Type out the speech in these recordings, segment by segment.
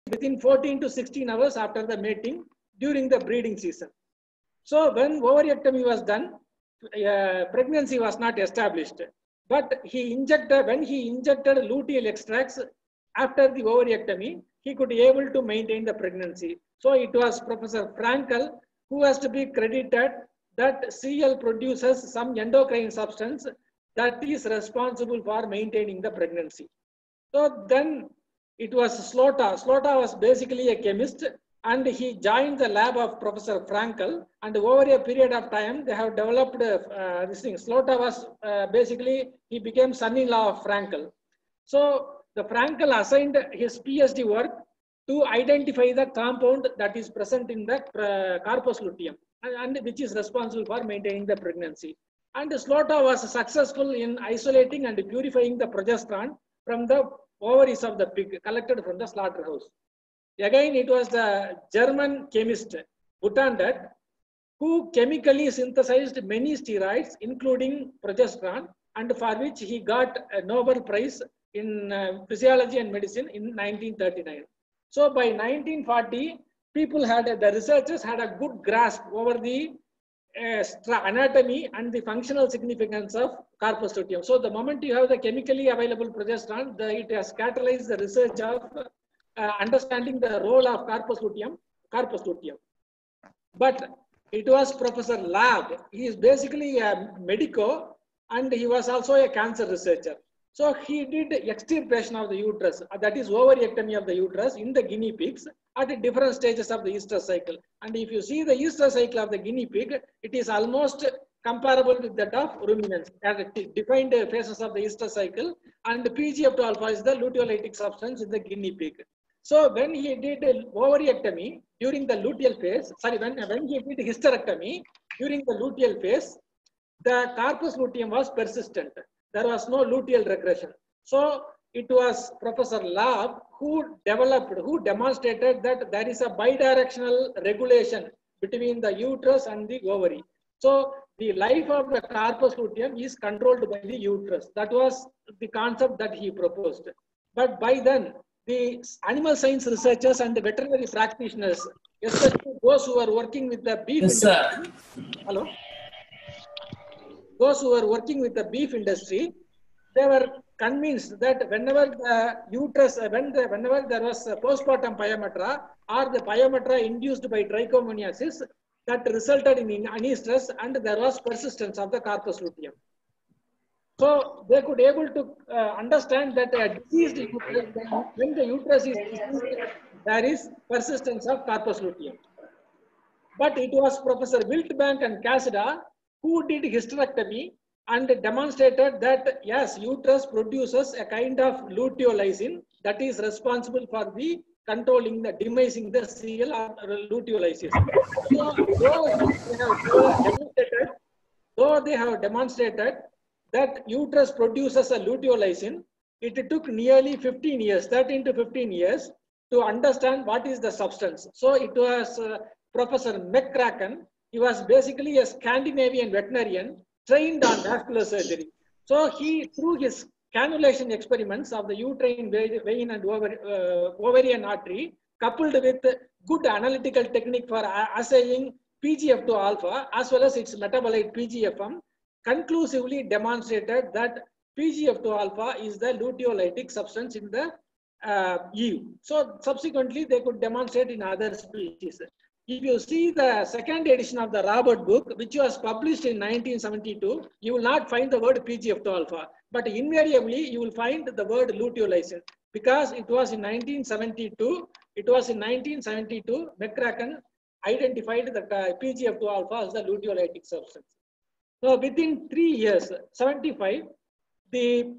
within 14 to 16 hours after the mating during the breeding season. So when ovariectomy was done, pregnancy was not established. But when he injected luteal extracts after the ovariectomy, he could be able to maintain the pregnancy. So it was Professor Frankel who has to be credited that CL produces some endocrine substance that is responsible for maintaining the pregnancy. So then it was Slota. Slota was basically a chemist, and he joined the lab of Professor Frankel, and over a period of time they have developed this thing. Slota was basically, he became son-in-law of Frankel. So the Frankel assigned his PhD work to identify the compound that is present in the corpus luteum and which is responsible for maintaining the pregnancy. And Slota was successful in isolating and purifying the progesterone from the ovaries of the pig collected from the slaughterhouse. Again, it was the German chemist Butandet who chemically synthesized many steroids, including progesterone, and for which he got a Nobel Prize in Physiology and Medicine in 1939. So by 1940, the researchers had a good grasp over the anatomy and the functional significance of corpus luteum. So the moment you have the chemically available progesterone, it has catalyzed the research of understanding the role of corpus luteum. But it was Professor Lab. He is basically a medico, and he was also a cancer researcher. So he did extirpation of the uterus, that is ovariectomy of the uterus in the guinea pigs at different stages of the estrous cycle. And if you see the estrous cycle of the guinea pig, it is almost comparable with that of ruminants at defined phases of the estrous cycle, and PGF2 alpha is the luteolytic substance in the guinea pig. So when he did ovariectomy during the luteal phase, when he did hysterectomy during the luteal phase, the corpus luteum was persistent. There was no luteal regression. So it was Professor Lab who demonstrated that there is a bidirectional regulation between the uterus and the ovary. So the life of the corpus luteum is controlled by the uterus. That was the concept that he proposed. But by then, the animal science researchers and the veterinary practitioners, especially those who are working with the beef industry, those who were working with the beef industry, they were convinced that whenever the uterus, whenever there was a postpartum pyometra or the pyometra induced by trichomoniasis, that resulted in anestrus and there was persistence of the corpus luteum. So they could able to understand that a diseased uterus, when the uterus is diseased, there is persistence of corpus luteum. But it was Professor Wildbank and Cassida who did hysterectomy and demonstrated that yes, uterus produces a kind of luteolysin that is responsible for the controlling the demising the CL or luteolysis. So they have demonstrated that uterus produces a luteolysin, it took nearly 15 years, 13 to 15 years to understand what is the substance. So it was Professor McCracken. He was basically a Scandinavian veterinarian trained on vascular surgery. So he, through his cannulation experiments of the uterine vein and ovarian artery, coupled with good analytical technique for assaying PGF2 alpha as well as its metabolite PGFM, conclusively demonstrated that PGF2 alpha is the luteolytic substance in the eve. So subsequently, they could demonstrate in other species. If you see the second edition of the Robert book, which was published in 1972, you will not find the word PGF2 alpha, but invariably you will find the word luteolysin because it was in 1972. It was in 1972 McCracken identified the PGF2 alpha as the luteolytic substance. So within 3 years, 75, the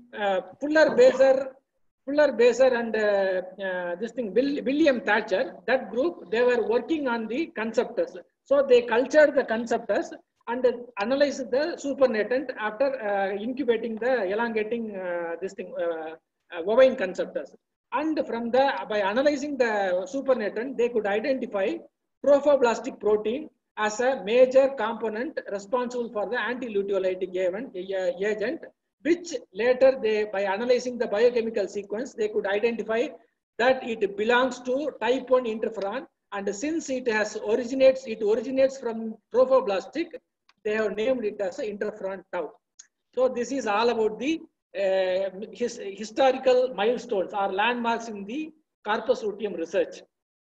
Fuller Baser and William Thatcher, that group, they were working on the conceptors. So they cultured the conceptors and analyzed the supernatant after incubating the elongating ovine conceptors. And by analyzing the supernatant, they could identify trophoblastic protein as a major component responsible for the anti-luteolytic agent, which later by analyzing the biochemical sequence, they could identify that it belongs to type 1 interferon, and since it originates from trophoblastic, they have named it as interferon tau. So this is all about the historical milestones or landmarks in the corpus luteum research.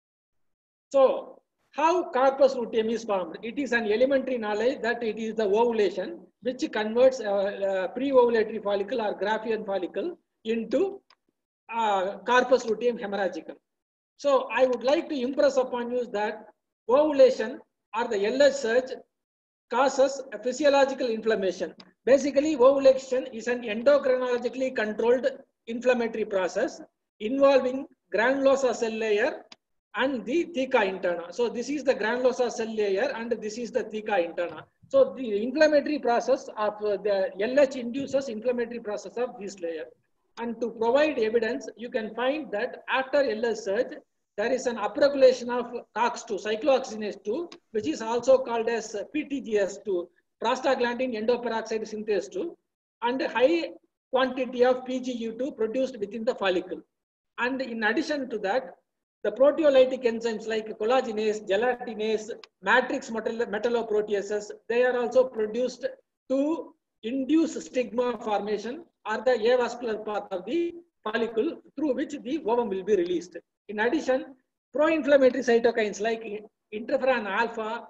So how corpus luteum is formed? It is an elementary knowledge that it is the ovulation which converts pre-ovulatory follicle or Graafian follicle into corpus luteum hemorrhagicum. So I would like to impress upon you that ovulation or the LH surge causes a physiological inflammation. Basically, ovulation is an endocrinologically controlled inflammatory process involving granulosa cell layer and the theca interna. So this is the granulosa cell layer and this is the theca interna. So the inflammatory process of the LH induces inflammatory process of this layer. And to provide evidence, you can find that after LH surge, there is an upregulation of COX2, cyclooxygenase 2, which is also called as PTGS2, prostaglandin endoperoxide synthase 2, and high quantity of PGU2 produced within the follicle. And in addition to that, the proteolytic enzymes like collagenase, gelatinase, matrix metalloproteases, they are also produced to induce stigma formation or the avascular path of the follicle through which the ovum will be released. In addition, pro-inflammatory cytokines like interferon alpha,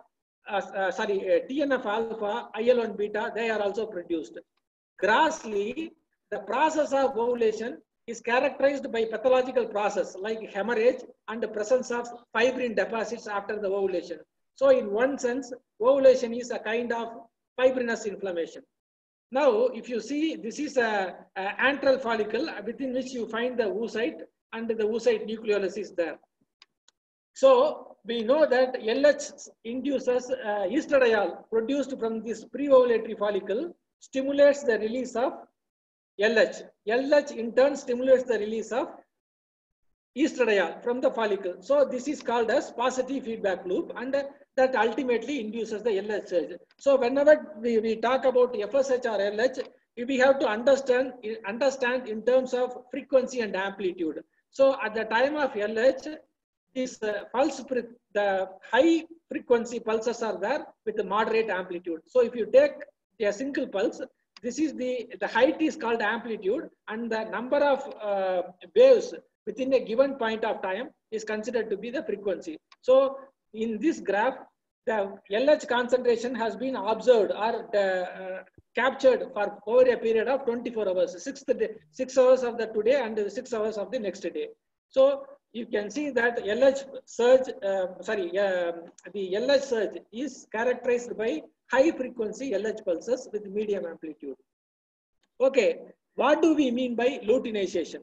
TNF alpha, IL-1 beta, they are also produced. Grossly, the process of ovulation is characterized by pathological process like hemorrhage and the presence of fibrin deposits after the ovulation. So in one sense, ovulation is a kind of fibrinous inflammation. Now, if you see, this is a antral follicle within which you find the oocyte and the oocyte nucleolus is there. So we know that LH induces estradiol produced from this pre-ovulatory follicle stimulates the release of LH. LH in turn stimulates the release of estradiol from the follicle. So this is called as positive feedback loop, and that ultimately induces the LH surge. So whenever we talk about FSH or LH, we have to understand in terms of frequency and amplitude. So at the time of LH, this pulse, the high frequency pulses are there with the moderate amplitude. So if you take a single pulse, this is the height is called amplitude, and the number of waves within a given point of time is considered to be the frequency. So in this graph, the LH concentration has been observed or captured for over a period of 24 hours, 6 hours of the today and 6 hours of the next day. So you can see that LH surge, the LH surge is characterized by high frequency LH pulses with medium amplitude. Okay, what do we mean by luteinization?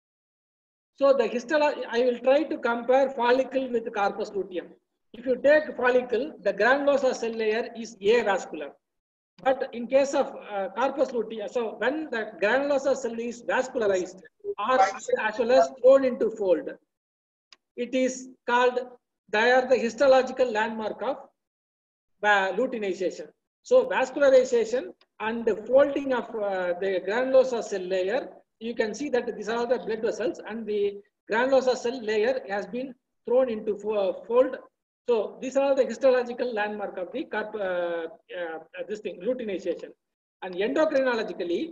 So the histology, I will try to compare follicle with corpus luteum. If you take follicle, the granulosa cell layer is avascular. But in case of corpus luteum, so when the granulosa cell is vascularized or as well as thrown into fold, it is called, they are the histological landmark of luteinization. So vascularization and the folding of the granulosa cell layer, you can see that these are the blood vessels and the granulosa cell layer has been thrown into fold. So these are the histological landmark of the luteinization. And endocrinologically,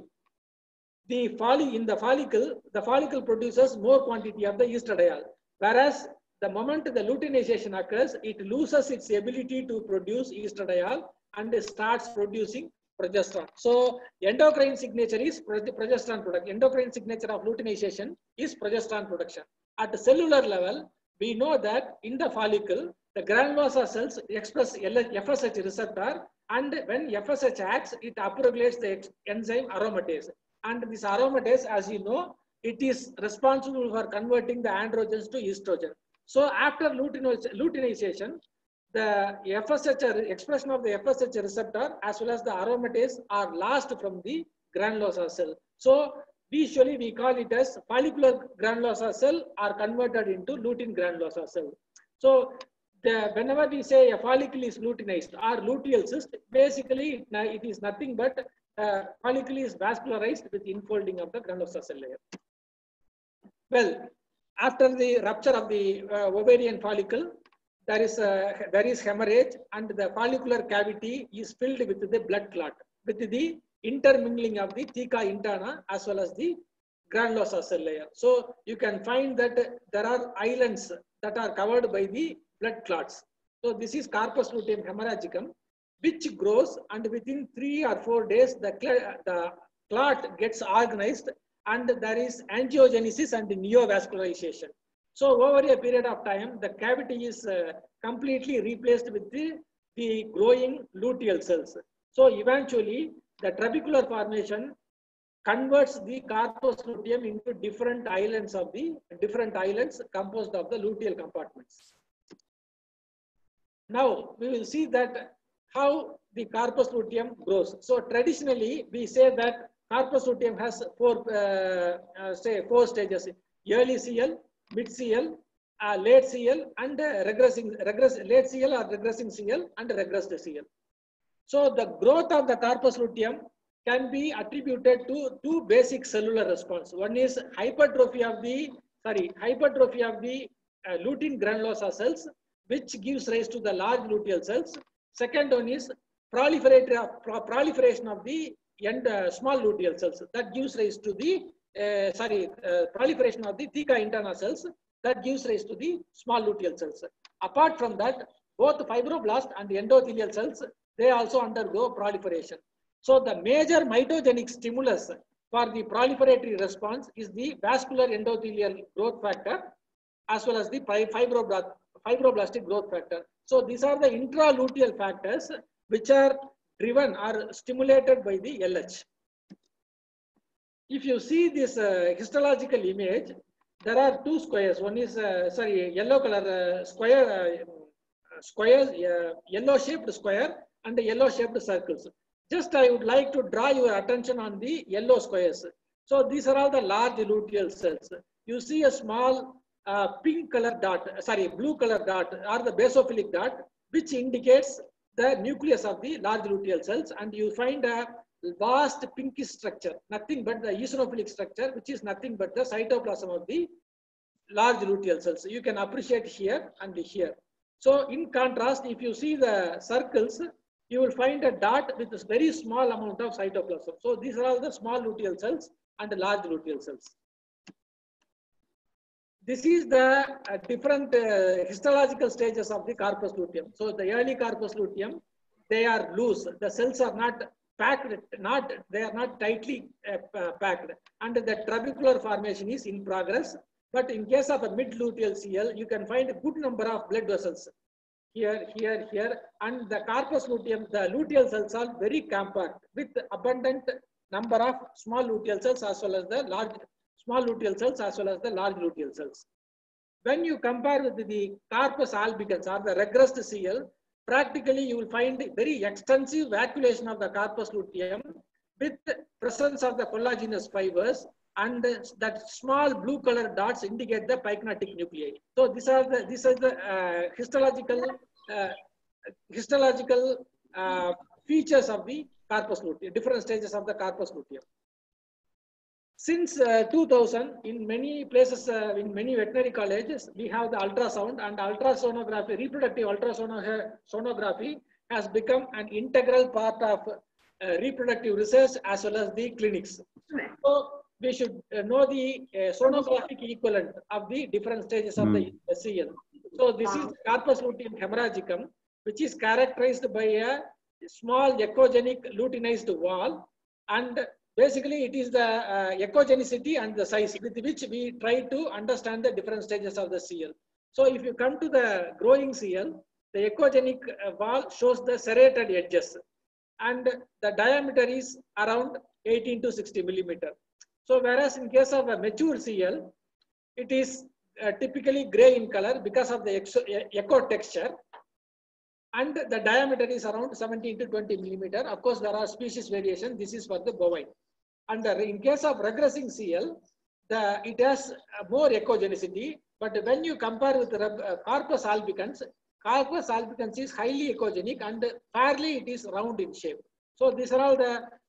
in the follicle produces more quantity of the estradiol, whereas the moment the luteinization occurs, it loses its ability to produce estradiol and starts producing progesterone. So endocrine signature is progesterone production. Endocrine signature of luteinization is progesterone production. At the cellular level, we know that in the follicle, the granulosa cells express FSH receptor, and when FSH acts, it upregulates the enzyme aromatase. And this aromatase, as you know, it is responsible for converting the androgens to estrogen. So after luteinization, the FSH expression of the FSH receptor as well as the aromatase are lost from the granulosa cell. So visually we call it as follicular granulosa cell are converted into lutein granulosa cell. So whenever we say a follicle is luteinized or luteal cyst, basically it is nothing but follicle is vascularized with infolding of the granulosa cell layer. Well, after the rupture of the ovarian follicle, there is hemorrhage, and the follicular cavity is filled with the blood clot, with the intermingling of the theca interna as well as the granulosa cell layer. So you can find that there are islands that are covered by the blood clots. So this is corpus luteum hemorrhagicum, which grows, and within 3 or 4 days the clot gets organized, and there is angiogenesis and neovascularization. So over a period of time, the cavity is completely replaced with the growing luteal cells. So eventually, the trabecular formation converts the corpus luteum into different islands composed of the luteal compartments. Now we will see that how the corpus luteum grows. So traditionally, we say that corpus luteum has four stages: early CL, mid CL, late CL, and late CL or regressing CL and regressed CL. So the growth of the corpus luteum can be attributed to two basic cellular response. One is hypertrophy of the lutein granulosa cells, which gives rise to the large luteal cells. Second one is proliferation of the small luteal cells, that gives rise to the proliferation of the theca interna cells, that gives rise to the small luteal cells. Apart from that, both fibroblast and endothelial cells, they also undergo proliferation. So the major mitogenic stimulus for the proliferatory response is the vascular endothelial growth factor as well as the fibroblastic growth factor. So these are the intraluteal factors which are driven or stimulated by the LH. If you see this histological image, there are two squares. One is yellow color yellow shaped square and the yellow shaped circles. Just I would like to draw your attention on the yellow squares. So these are all the large luteal cells. You see a small pink color dot, blue color dot or the basophilic dot, which indicates the nucleus of the large luteal cells, and you find a vast pinkish structure, nothing but the eosinophilic structure, which is nothing but the cytoplasm of the large luteal cells. You can appreciate here and here. So in contrast, if you see the circles, you will find a dot with a very small amount of cytoplasm. So these are all the small luteal cells and the large luteal cells. This is the different histological stages of the corpus luteum. So the early corpus luteum, they are loose. The cells are not packed, they are not tightly packed, and the trabecular formation is in progress. But in case of a mid-luteal CL, you can find a good number of blood vessels here, and the corpus luteum, the luteal cells are very compact with abundant number of small luteal cells as well as the large luteal cells. When you compare with the corpus albicans or the regressed CL, practically you will find very extensive vacuolation of the corpus luteum with presence of the collagenous fibers, and that small blue color dots indicate the pycnotic nuclei. So these are the histological features of the corpus luteum, different stages of the corpus luteum. Since 2000, in many places, in many veterinary colleges, we have the ultrasound, and ultrasonography, reproductive ultrasonography has become an integral part of reproductive research as well as the clinics. So we should know the sonographic equivalent of the different stages of the CL. So this is corpus luteum hemorrhagicum, which is characterized by a small echogenic luteinized wall, and basically it is the echogenicity and the size with which we try to understand the different stages of the CL. So if you come to the growing CL, the echogenic wall shows the serrated edges, and the diameter is around 18 to 60 millimeter. So whereas in case of a mature CL, it is typically gray in color because of the echo texture, and the diameter is around 17 to 20 millimeter. Of course, there are species variation. This is for the bovine. And in case of regressing CL, it has more echogenicity. But when you compare with the corpus albicans is highly echogenic, and fairly it is round in shape. So these are all the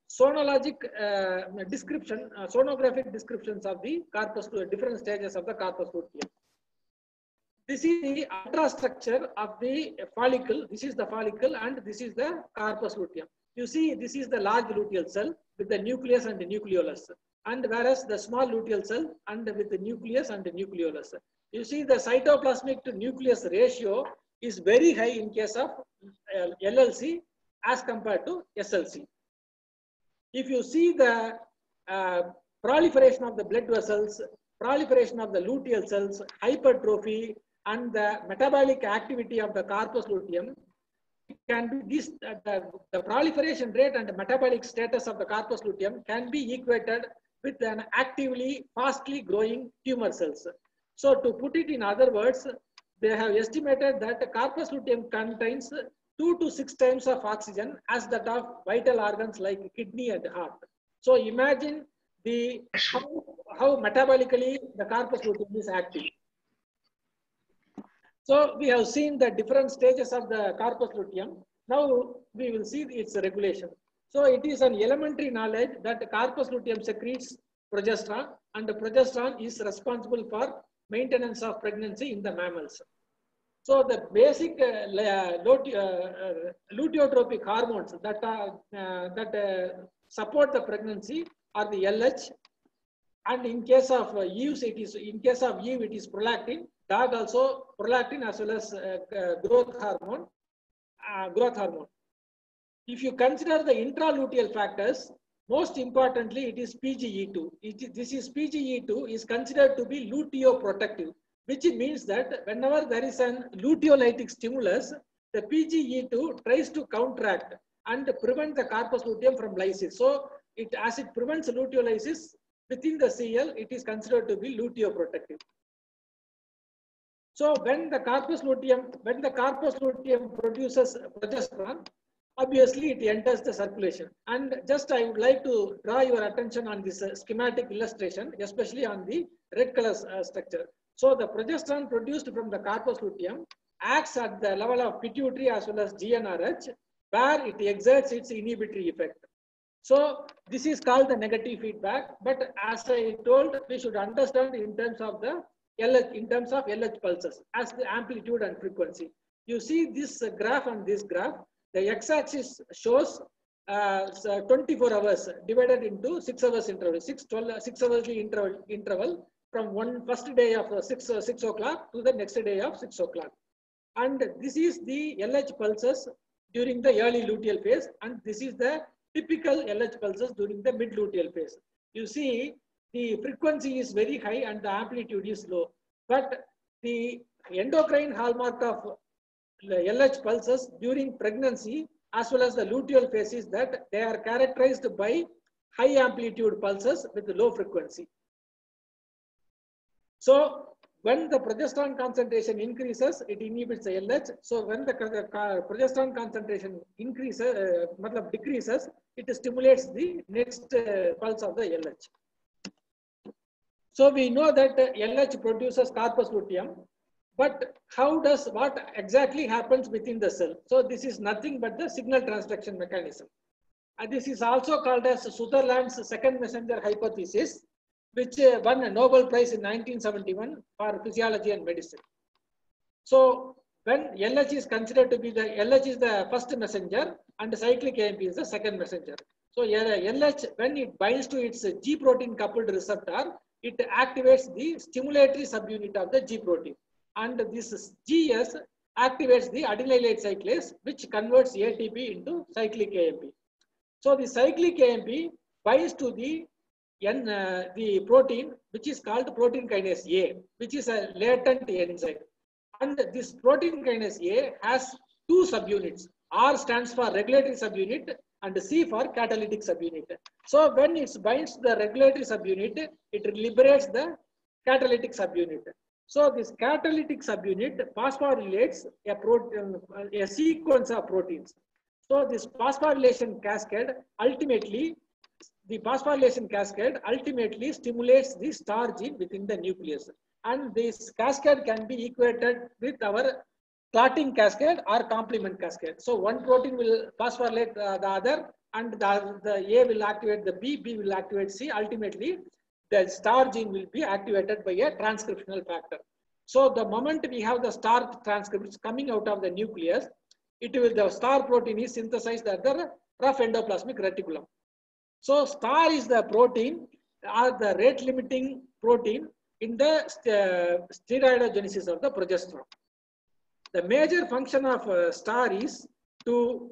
sonologic description, sonographic descriptions of the corpus, different stages of the corpus luteum. This is the ultrastructure of the follicle. This is the follicle, and this is the corpus luteum. You see, this is the large luteal cell with the nucleus and the nucleolus, and whereas the small luteal cell and with the nucleus and the nucleolus. You see, the cytoplasmic to nucleus ratio is very high in case of LLC as compared to SLC. If you see the proliferation of the blood vessels, proliferation of the luteal cells, hypertrophy, and the metabolic activity of the corpus luteum, it can be this, the proliferation rate and the metabolic status of the corpus luteum can be equated with an actively, fastly growing tumor cells. So to put it in other words, they have estimated that the corpus luteum contains 2 to 6 times of oxygen as that of vital organs like kidney and heart. So imagine the how metabolically the corpus luteum is active. So we have seen the different stages of the corpus luteum. Now we will see its regulation. So it is an elementary knowledge that the corpus luteum secretes progesterone, and the progesterone is responsible for maintenance of pregnancy in the mammals. So the basic luteotropic hormones that support the pregnancy are the LH, and in case of Eve, it is prolactin. Dog also prolactin as well as growth hormone. If you consider the intraluteal factors, most importantly, it is PGE2. This is PGE2 is considered to be luteoprotective, which means that whenever there is an luteolytic stimulus, the PGE2 tries to counteract and prevent the corpus luteum from lysis. So as it prevents luteolysis within the CL, it is considered to be luteoprotective. So when the corpus luteum produces progesterone, obviously it enters the circulation. And just I would like to draw your attention on this schematic illustration, especially on the red color structure. So the progesterone produced from the corpus luteum acts at the level of pituitary as well as GnRH, where it exerts its inhibitory effect. So this is called the negative feedback. But as I told, we should understand in terms of the LH pulses as the amplitude and frequency. You see this graph and this graph. The x-axis shows 24 hours divided into 6 hours interval, 6 hourly interval from first day of 6 o'clock to the next day of 6 o'clock. And this is the LH pulses during the early luteal phase, and this is the typical LH pulses during the mid luteal phase. You see, the frequency is very high and the amplitude is low, but the endocrine hallmark of LH pulses during pregnancy as well as the luteal phase is that they are characterized by high amplitude pulses with low frequency. So when the progesterone concentration increases, it inhibits the LH. So when the progesterone concentration decreases, it stimulates the next pulse of the LH. So we know that LH produces corpus luteum, but what exactly happens within the cell? So this is nothing but the signal transduction mechanism. And this is also called as Sutherland's second messenger hypothesis, which won a Nobel Prize in 1971 for physiology and medicine. So when LH is considered to be LH is the first messenger and cyclic AMP is the second messenger. So LH, when it binds to its G protein coupled receptor, it activates the stimulatory subunit of the G protein. And this GS activates the adenylate cyclase, which converts ATP into cyclic AMP. So the cyclic AMP binds to the protein, which is called protein kinase A, which is a latent enzyme. And this protein kinase A has two subunits. R stands for regulatory subunit and C for catalytic subunit. So when it binds to the regulatory subunit, it liberates the catalytic subunit. So this catalytic subunit phosphorylates a sequence of proteins. So this phosphorylation cascade ultimately stimulates the star gene within the nucleus. And this cascade can be equated with our clotting cascade or complement cascade. So one protein will phosphorylate the other, and the A will activate the B, B will activate C. Ultimately, the star gene will be activated by a transcriptional factor. So the moment we have the star transcripts coming out of the nucleus, the star protein is synthesized at the rough endoplasmic reticulum. So star is the protein or the rate limiting protein in the steroidogenesis of the progesterone. The major function of star is to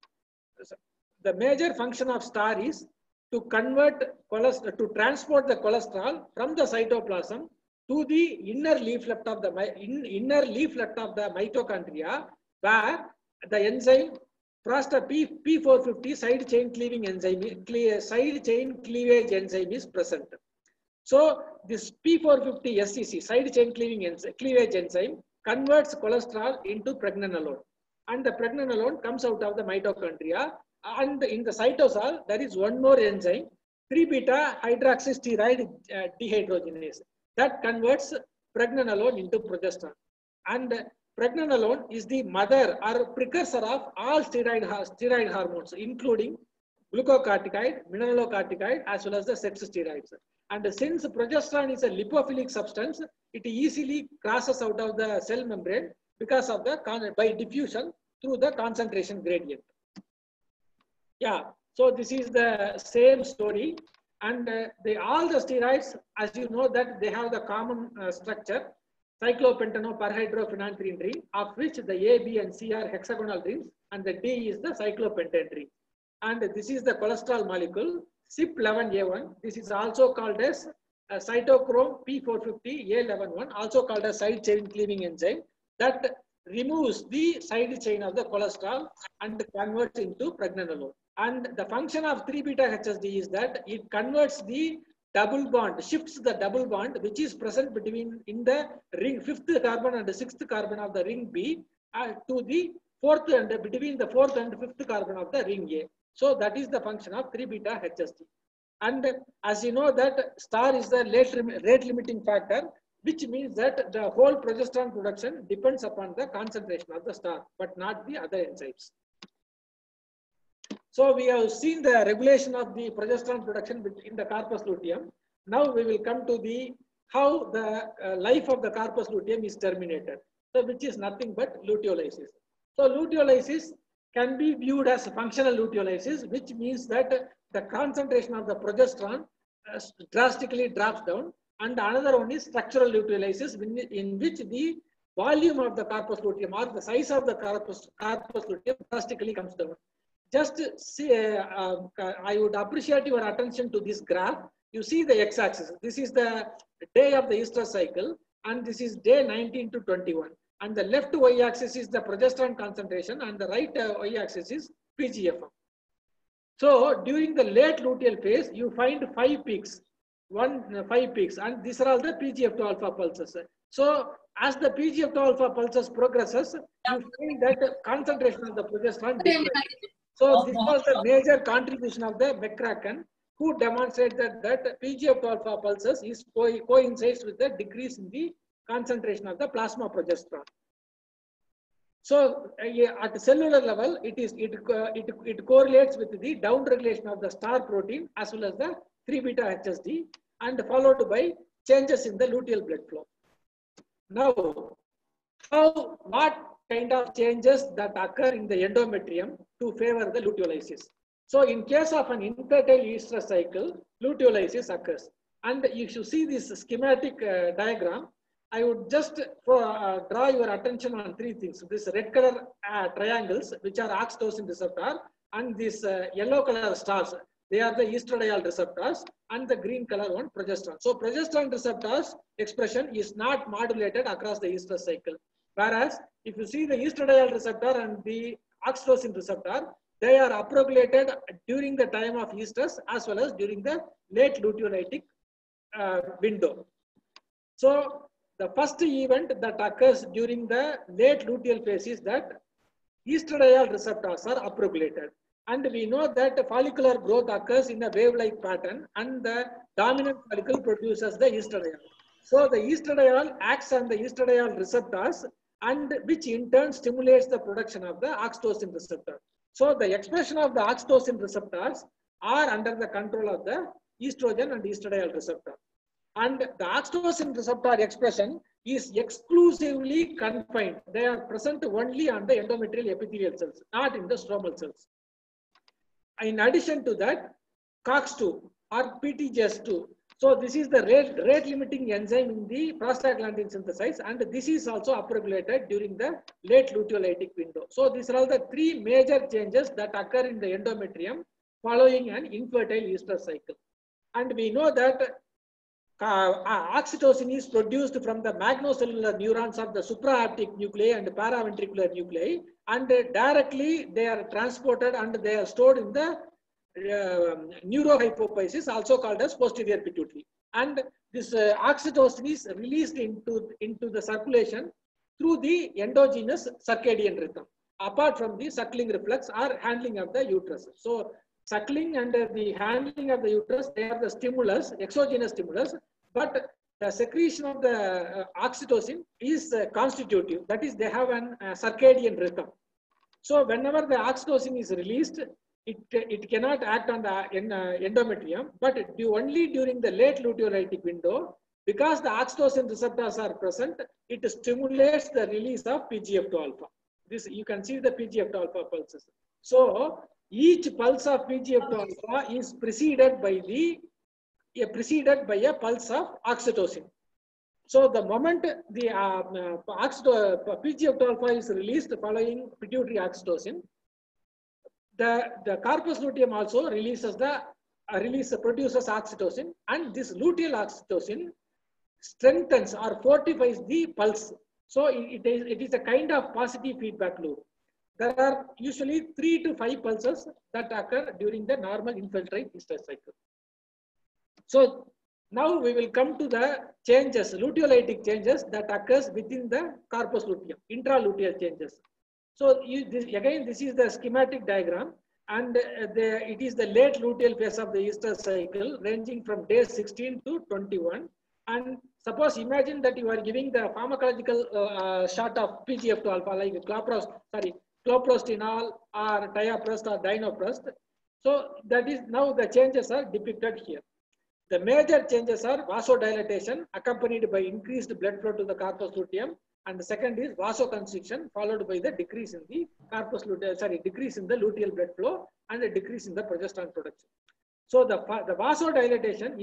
convert to transport the cholesterol from the cytoplasm to the inner leaflet of the mitochondria, where the enzyme P450 side chain cleaving enzyme, side chain cleavage enzyme is present. So this P450 SCC side chain cleavage enzyme converts cholesterol into pregnenolone, and the pregnenolone comes out of the mitochondria, and in the cytosol there is one more enzyme, 3-beta hydroxysteroid dehydrogenase, that converts pregnenolone into progesterone. And pregnenolone is the mother or precursor of all steroid hormones, including glucocorticoid, mineralocorticoid, as well as the sex steroids. And since progesterone is a lipophilic substance, it easily crosses out of the cell membrane because of by diffusion through the concentration gradient. Yeah, so this is the same story, and all the steroids, as you know, that they have the common structure, cyclopentano perhydrophenanthrene ring, of which the A, B, and C are hexagonal rings, and the D is the cyclopentane ring. And this is the cholesterol molecule, CYP11A1. This is also called as cytochrome P450A11, also called as side chain cleaving enzyme, that removes the side chain of the cholesterol and converts into pregnenolone. And the function of 3-beta HSD is that it converts the double bond, shifts the double bond which is present in the ring 5th carbon and 6th carbon of the ring B to the between the 4th and 5th carbon of the ring A. So that is the function of 3-beta HSD. And as you know that star is the rate limiting factor, which means that the whole progesterone production depends upon the concentration of the star, but not the other enzymes. So we have seen the regulation of the progesterone production in the corpus luteum. Now we will come to how the life of the corpus luteum is terminated. So which is nothing but luteolysis. So luteolysis can be viewed as functional luteolysis, which means that the concentration of the progesterone drastically drops down, and another one is structural luteolysis, in which the volume of the corpus luteum or the size of the corpus luteum drastically comes down. Just see, I would appreciate your attention to this graph. You see the x-axis. This is the day of the estrous cycle, and this is day 19 to 21. And the left y-axis is the progesterone concentration, and the right y-axis is PGFM. So during the late luteal phase, you find 5 peaks, 5 peaks, and these are all the PGF2 alpha pulses. So as the PGF2 alpha pulses progresses, you find that the concentration of the progesterone decreases. So this was the major contribution of the McCracken, who demonstrated that PGF2 alpha pulses is coincides with the decrease in the concentration of the plasma progesterone. So at the cellular level, it correlates with the down regulation of the star protein as well as the 3-beta HSD, and followed by changes in the luteal blood flow. Now, what kind of changes that occur in the endometrium to favor the luteolysis? So in case of an infertile estrous cycle, luteolysis occurs. And if you see this schematic diagram, I would just draw your attention on 3 things. This red color triangles, which are oxytocin receptor, and these yellow color stars, they are the estradiol receptors, and the green color one, progesterone. So progesterone receptors expression is not modulated across the estrous cycle. Whereas if you see the estradiol receptor and the oxytocin receptor, they are upregulated during the time of estrus as well as during the late luteolytic window. So the first event that occurs during the late luteal phase is that estradiol receptors are upregulated. And we know that follicular growth occurs in a wave-like pattern, and the dominant follicle produces the estradiol. So the estradiol acts on the estradiol receptors, and which in turn stimulates the production of the oxytocin receptor. So the expression of the oxytocin receptors are under the control of the estrogen and estradiol receptor. And the oxytocin receptor expression is exclusively confined. They are present only on the endometrial epithelial cells, not in the stromal cells. In addition to that, COX-2 or PTGS2. So this is the rate limiting enzyme in the prostaglandin synthesis, and this is also upregulated during the late luteolytic window. So these are all the three major changes that occur in the endometrium following an infertile estrous cycle. And we know that oxytocin is produced from the magnocellular neurons of the supraoptic nuclei and paraventricular nuclei, and directly they are transported and they are stored in the neurohypophysis, also called as posterior pituitary. And this oxytocin is released into the circulation through the endogenous circadian rhythm, apart from the suckling reflex or handling of the uterus. So suckling and the handling of the uterus, they are the stimulus, exogenous stimulus, but the secretion of the oxytocin is constitutive. That is, they have an circadian rhythm. So whenever the oxytocin is released, it cannot act on the endometrium, but only during the late luteolytic window. Because the oxytocin receptors are present, it stimulates the release of PGF2 alpha. This you can see the PGF2 alpha pulses. So each pulse of PGF2 alpha is preceded by a pulse of oxytocin. So the moment the PGF2 alpha is released following pituitary oxytocin, the corpus luteum also produces oxytocin, and this luteal oxytocin strengthens or fortifies the pulse. So it is a kind of positive feedback loop. There are usually 3 to 5 pulses that occur during the normal infiltrate estrous cycle. So now we will come to the changes, luteolytic changes that occurs within the corpus luteum, intraluteal changes. So this is the schematic diagram, and it is the late luteal phase of the estrous cycle, ranging from day 16 to 21. And suppose imagine that you are giving the pharmacological shot of PGF2 alpha, like cloprostenol or tiaprost or dinoprost. So that is now the changes are depicted here. The major changes are vasodilatation accompanied by increased blood flow to the corpus luteum, and the second is vasoconstriction followed by the decrease in the decrease in the luteal blood flow and a decrease in the progesterone production. So the vasodilation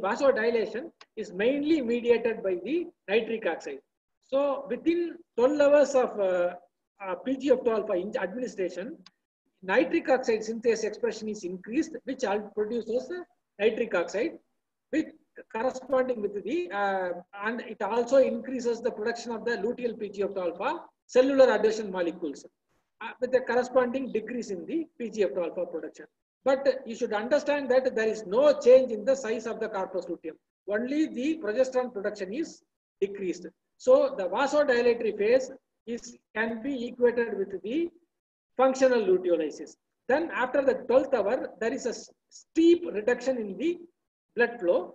is mainly mediated by the nitric oxide. So within 12 hours of PGF2 alpha administration, nitric oxide synthase expression is increased, which produces nitric oxide, which corresponding with the and it also increases the production of the luteal PGF2 alpha cellular adhesion molecules with a corresponding decrease in the PGF2 alpha production. But you should understand that there is no change in the size of the corpus luteum. Only the progesterone production is decreased. So the vasodilatory phase can be equated with the functional luteolysis. Then after the 12th hour, there is a steep reduction in the blood flow,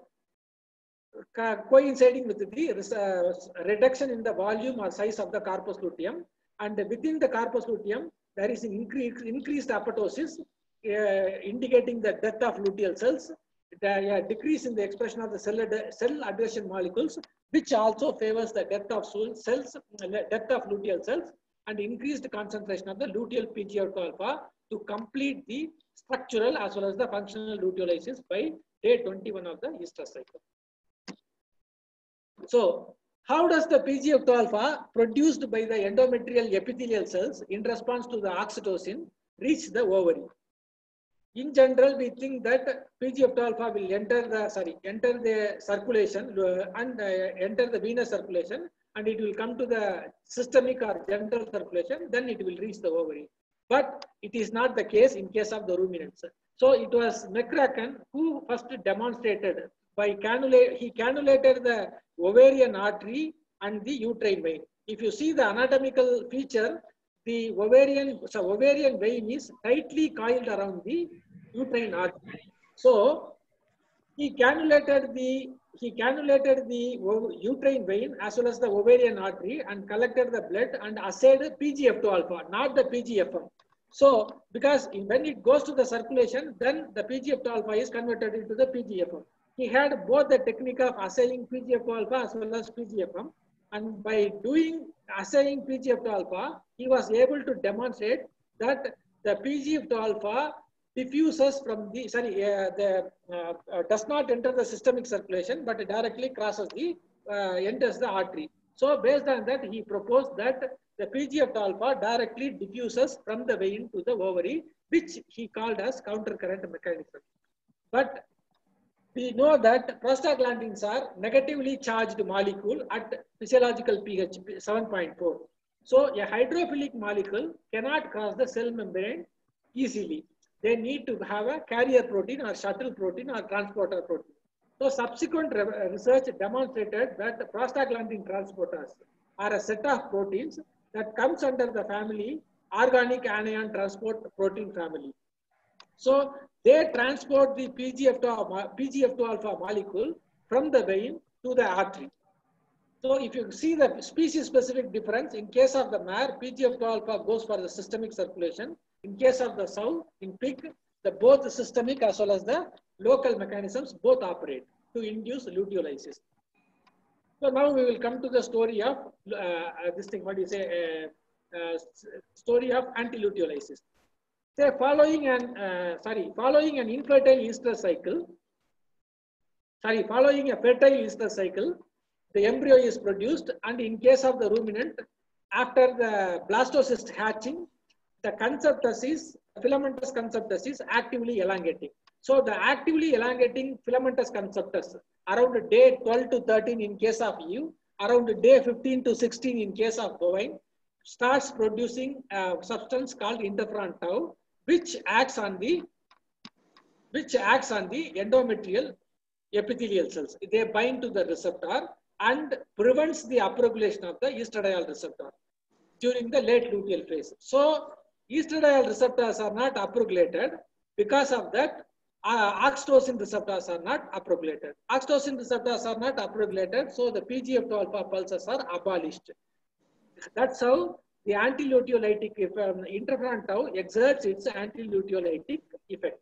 coinciding with the reduction in the volume or size of the corpus luteum. And within the corpus luteum, there is an increased apoptosis, indicating the death of luteal cells, the decrease in the expression of the cell adhesion molecules, which also favors the death of luteal cells, and increased concentration of the luteal PGF2 alpha to complete the structural as well as the functional luteolysis by day 21 of the estrous cycle. So how does the PGF2 alpha produced by the endometrial epithelial cells in response to the oxytocin reach the ovary? In general, we think that PGF2 alpha will enter the circulation and enter the venous circulation, and it will come to the systemic or genital circulation, then it will reach the ovary. But it is not the case in case of the ruminants. So it was McCracken who first demonstrated by he cannulated the ovarian artery and the uterine vein. If you see the anatomical feature, the ovarian vein is tightly coiled around the uterine artery. So he cannulated the uterine vein as well as the ovarian artery and collected the blood and assayed PGF2 alpha, not the PGFM. So, because when it goes to the circulation, then the PGF2 alpha is converted into the PGFM. He had both the technique of assaying PGF2 alpha as well as PGFM. And by doing assaying PGF2 alpha, he was able to demonstrate that the PGF2 alpha diffuses from the, does not enter the systemic circulation, but it directly crosses the, enters the artery. So based on that, he proposed that the PGF2 alpha directly diffuses from the vein to the ovary, which he called as countercurrent mechanism. But we know that prostaglandins are negatively charged molecule at physiological pH 7.4. So a hydrophilic molecule cannot cross the cell membrane easily. They need to have a carrier protein or shuttle protein or transporter protein. So subsequent research demonstrated that prostaglandin transporters are a set of proteins that comes under the family organic anion transport protein family. So they transport the PGF2 alpha molecule from the vein to the artery. So if you see the species specific difference, in case of the mare, PGF2 alpha goes for the systemic circulation. In case of the sow, in pig, both the systemic as well as the local mechanisms both operate to induce luteolysis. So now we will come to the story of this thing, what do you say, story of antiluteolysis. Say following an infertile estrous cycle, following a fertile estrous cycle, the embryo is produced, and in case of the ruminant, after the blastocyst hatching, the conceptus is, filamentous conceptus is actively elongating. So the actively elongating filamentous conceptus around day 12 to 13 in case of Eve, around day 15 to 16 in case of bovine, starts producing a substance called interferon tau, which acts on the endometrial epithelial cells. They bind to the receptor and prevents the upregulation of the estradiol receptor during the late luteal phase. So estradiol receptors are not upregulated. Because of that, oxytocin receptors are not upregulated. Oxytocin receptors are not upregulated, so the PGF2 alpha pulses are abolished. That's how the antiluteolytic interferon tau exerts its antiluteolytic effect.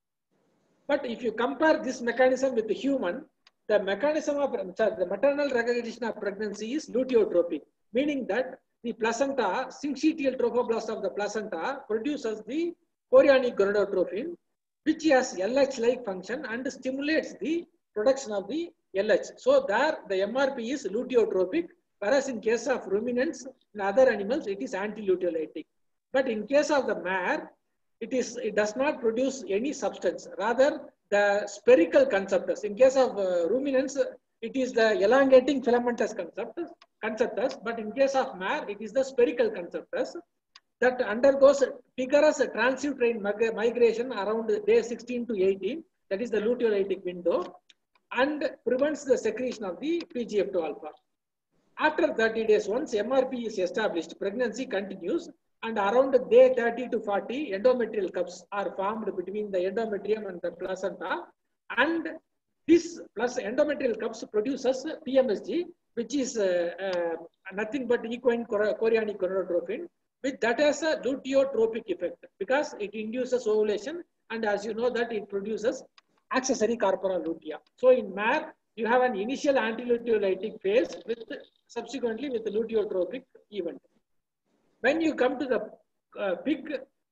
But if you compare this mechanism with the human, the mechanism of the maternal recognition of pregnancy is luteotropic, meaning that the placenta, syncytial trophoblast of the placenta produces the chorionic gonadotrophin, which has LH-like function and stimulates the production of the LH. So there the MRP is luteotropic, whereas in case of ruminants and other animals, it is antiluteolytic. But in case of the mare, it does not produce any substance. Rather, the spherical conceptus. In case of ruminants, it is the elongating filamentous conceptus. But in case of mare, it is the spherical conceptus that undergoes vigorous transuterine migration around day 16 to 18. That is the luteolytic window, and prevents the secretion of the PGF2 alpha. After 30 days, once MRP is established, pregnancy continues, and around day 30 to 40, endometrial cups are formed between the endometrium and the placenta, and this plus endometrial cups produces PMSG, which is nothing but equine chorionic gonadotrophin, which that has a luteotropic effect because it induces ovulation, and as you know that it produces accessory corpora lutea. So in mare, you have an initial antiluteolytic phase with subsequently with the luteotropic event. When you come to the pig,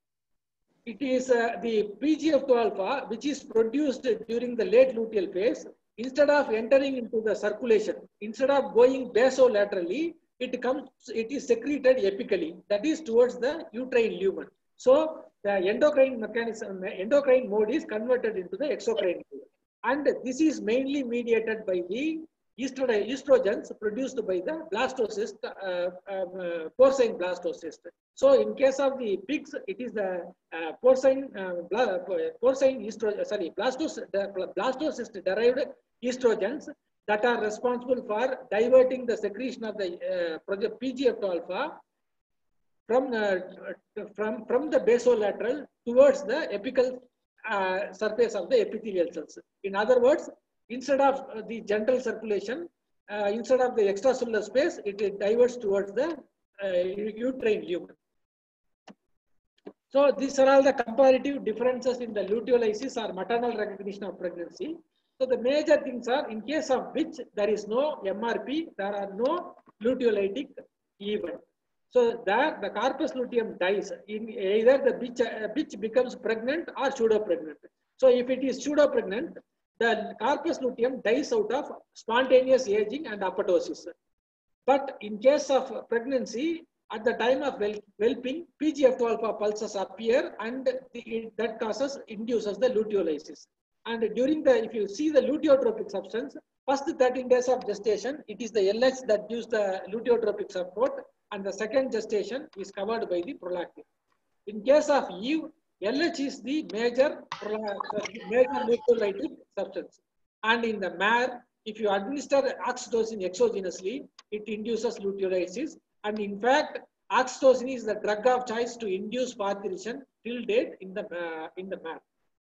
it is the PGF2 alpha, which is produced during the late luteal phase. Instead of entering into the circulation, instead of going basolaterally, it is secreted apically, that is towards the uterine lumen. So the endocrine mode is converted into the exocrine mode. And this is mainly mediated by the estrogens produced by the blastocyst, porcine blastocyst. So in case of the pigs, it is the blastocyst derived estrogens that are responsible for diverting the secretion of the PGF2 alpha from the basolateral towards the apical surface of the epithelial cells. In other words, instead of the general circulation, instead of the extracellular space, it diverts towards the uterine lumen. So these are all the comparative differences in the luteolysis or maternal recognition of pregnancy. So the major things are, in case of which there is no MRP, there are no luteolytic event. So there the corpus luteum dies in either the bitch becomes pregnant or pseudo pregnant. So if it is pseudo pregnant, the corpus luteum dies out of spontaneous aging and apoptosis. But in case of pregnancy, at the time of whelping, PGF2 alpha pulses appear and that induces the luteolysis. And during the, if you see the luteotropic substance, first 13 days of gestation, it is the LH that gives the luteotropic support, and the second gestation is covered by the prolactin. In case of Eve, LH is the major luteolytic substance. And in the mare, if you administer oxytocin exogenously, it induces luteolysis. And in fact, oxytocin is the drug of choice to induce parturition till date in the mare.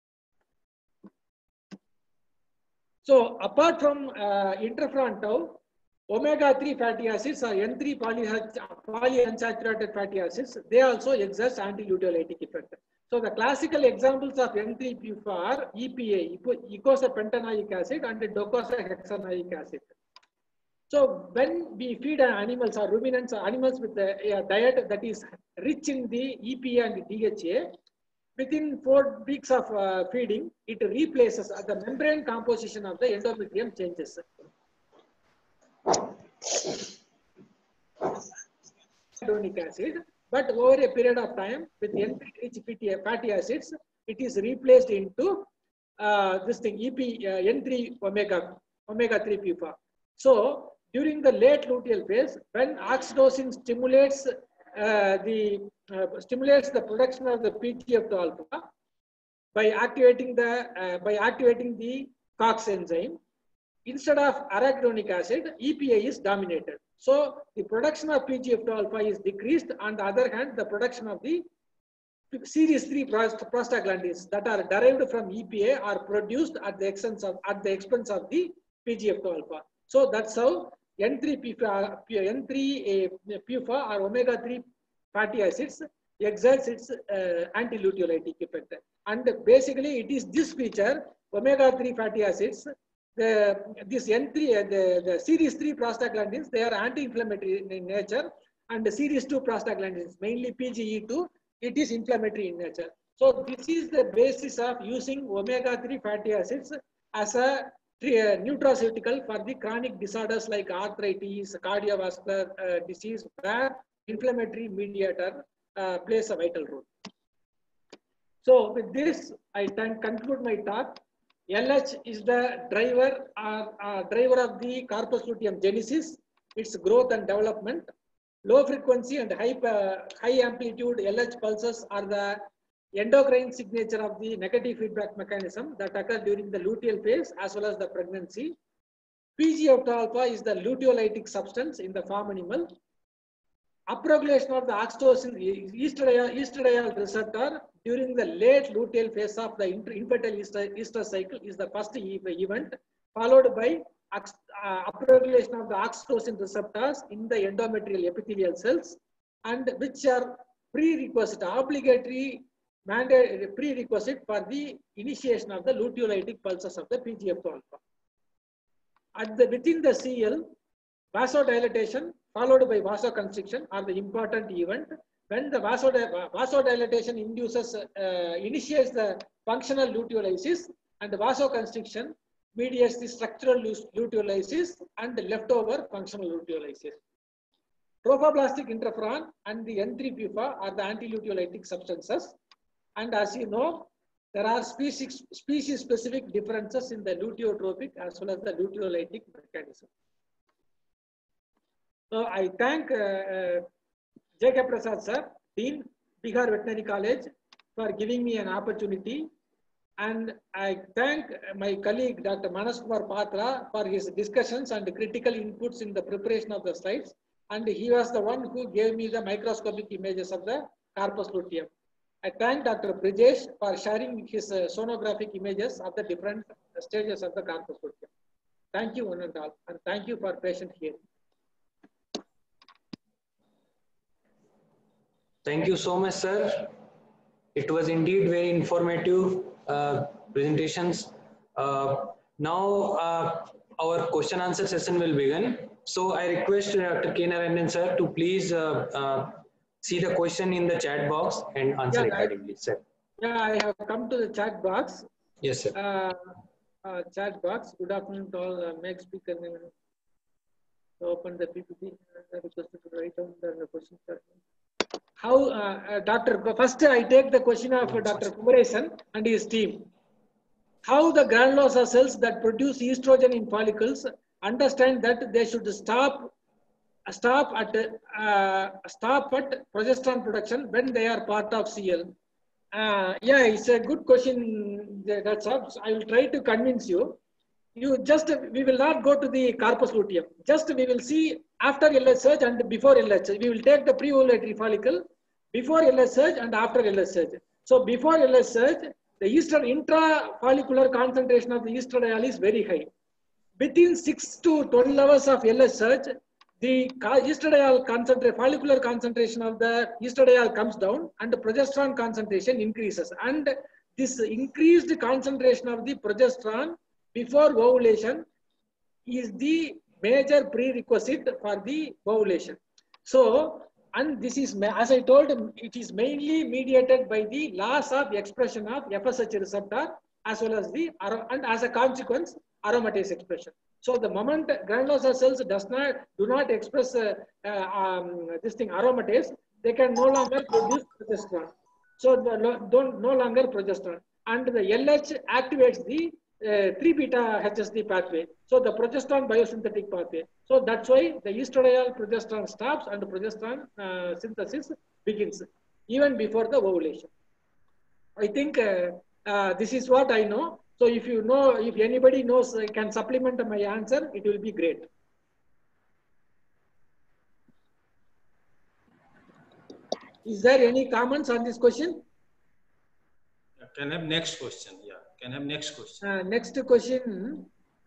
So apart from interferon tau, omega-3 fatty acids or N3 polyunsaturated fatty acids, they also exert anti-luteolytic effect. So the classical examples of N3 PUFA are EPA, eicosapentanoic acid, and docosahexaenoic acid. So when we feed animals or ruminants or animals with a diet that is rich in the EPA and DHA, within 4 weeks of feeding, it replaces the membrane composition of the endometrium changes. Hyaluronic acid, but over a period of time with N3 fatty acids, it is replaced into this thing N3 omega-3 PUFA. So during the late luteal phase, when oxytocin stimulates the production of the PGF2 alpha by activating the COX enzyme, instead of arachidonic acid, EPA is dominated. So the production of PGF2 alpha is decreased. On the other hand, the production of the series 3 prostaglandins that are derived from EPA are produced at the expense of the PGF2 alpha. So that's how N3 PUFA or omega-3 fatty acids exerts its anti-luteolytic effect. And basically, it is this feature, omega-3 fatty acids, this N3, the series 3 prostaglandins, they are anti-inflammatory in nature, and the series 2 prostaglandins, mainly PGE2, it is inflammatory in nature. So this is the basis of using omega-3 fatty acids as a nutraceutical for the chronic disorders like arthritis, cardiovascular disease, where inflammatory mediator plays a vital role. So with this, I can conclude my talk. LH is the driver of the corpus luteum genesis, its growth and development. Low frequency and high amplitude LH pulses are the endocrine signature of the negative feedback mechanism that occur during the luteal phase as well as the pregnancy. PGF2 alpha is the luteolytic substance in the farm animal. Upregulation of the oxytocin estradiol receptor during the late luteal phase of the infertile estrous cycle is the first event, followed by upregulation of the oxytocin receptors in the endometrial epithelial cells, and which are prerequisite, obligatory, mandatory prerequisite for the initiation of the luteolytic pulses of the PGF2 alpha. Within the CL, vasodilatation followed by vasoconstriction are the important event. When the vasodilatation initiates the functional luteolysis, and the vasoconstriction mediates the structural luteolysis and the leftover functional luteolysis. Trophoblastic interferon and the N3 PUFA are the anti-luteolytic substances. And as you know, there are species-specific differences in the luteotropic as well as the luteolytic mechanism. So I thank J.K. Prasad sir, Dean, Bihar Veterinary College, for giving me an opportunity. And I thank my colleague, Dr. Manas Kumar Patra, for his discussions and critical inputs in the preparation of the slides. And he was the one who gave me the microscopic images of the corpus luteum. I thank Dr. Brijesh for sharing his sonographic images of the different stages of the corpus luteum. Thank you one and all, and thank you for patient hearing. Thank you so much, sir. It was indeed very informative presentations. Now our question answer session will begin. So I request Dr. K. Narayanan sir to please see the question in the chat box and answer accordingly, sir. Yeah, I have come to the chat box. Yes, sir. Chat box. Good afternoon to all. Make speaker name. Open the PPT. Requested to write down the question. How, Doctor? First, I take the question of Dr. Kumaresan and his team. How the granulosa cells that produce estrogen in follicles understand that they should stop at progesterone production when they are part of CL? Yeah, it's a good question. That's up. I will try to convince you. We will not go to the corpus luteum. Just we will see after LH surge and before LH surge. We will take the pre-ovulatory follicle before LH surge and after LH surge. So before LH surge, the intra-follicular concentration of the estradiol is very high. Within 6 to 12 hours of LH surge, the estradiol follicular concentration of the estradiol comes down and the progesterone concentration increases. And this increased concentration of the progesterone before ovulation is the major prerequisite for the ovulation. So, and this is, as I told, it is mainly mediated by the loss of expression of FSH receptor as well as the, and as a consequence, aromatase expression. So the moment granulosa cells do not express this thing aromatase, they can no longer produce progesterone. So no longer progesterone, and the LH activates the 3-beta HSD pathway. So the progesterone biosynthetic pathway. So that's why the estradiol progesterone stops and the progesterone synthesis begins even before the ovulation. I think this is what I know. So if you know, if anybody knows, can supplement my answer, it will be great. Is there any comments on this question? Can I have next question? Yeah, can I have next question? Next question.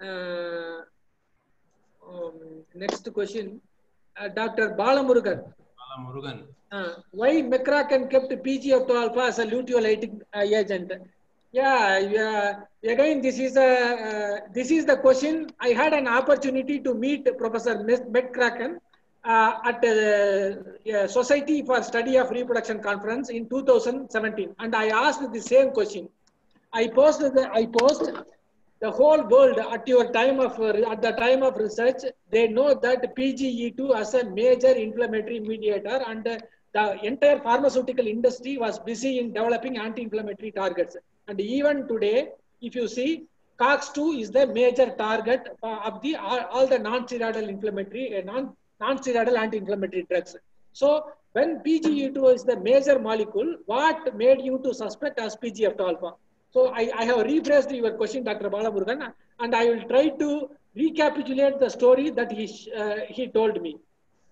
Next question. Dr. Balamurugan. Balamurugan. Why McCracken kept PGF2 alpha as a luteolytic agent? Yeah. Again, this is the question. I had an opportunity to meet Professor McCracken at a Society for Study of Reproduction conference in 2017, and I asked the same question. I posed the whole world at the time of research. They know that PGE2 as a major inflammatory mediator, and the entire pharmaceutical industry was busy in developing anti-inflammatory targets. And even today, if you see, COX2 is the major target of all the non-steroidal non-steroidal anti-inflammatory drugs. So when PGE2 is the major molecule, what made you to suspect as PGF2 alpha? So I have rephrased your question, Dr. Balamurugan, and I will try to recapitulate the story that he told me.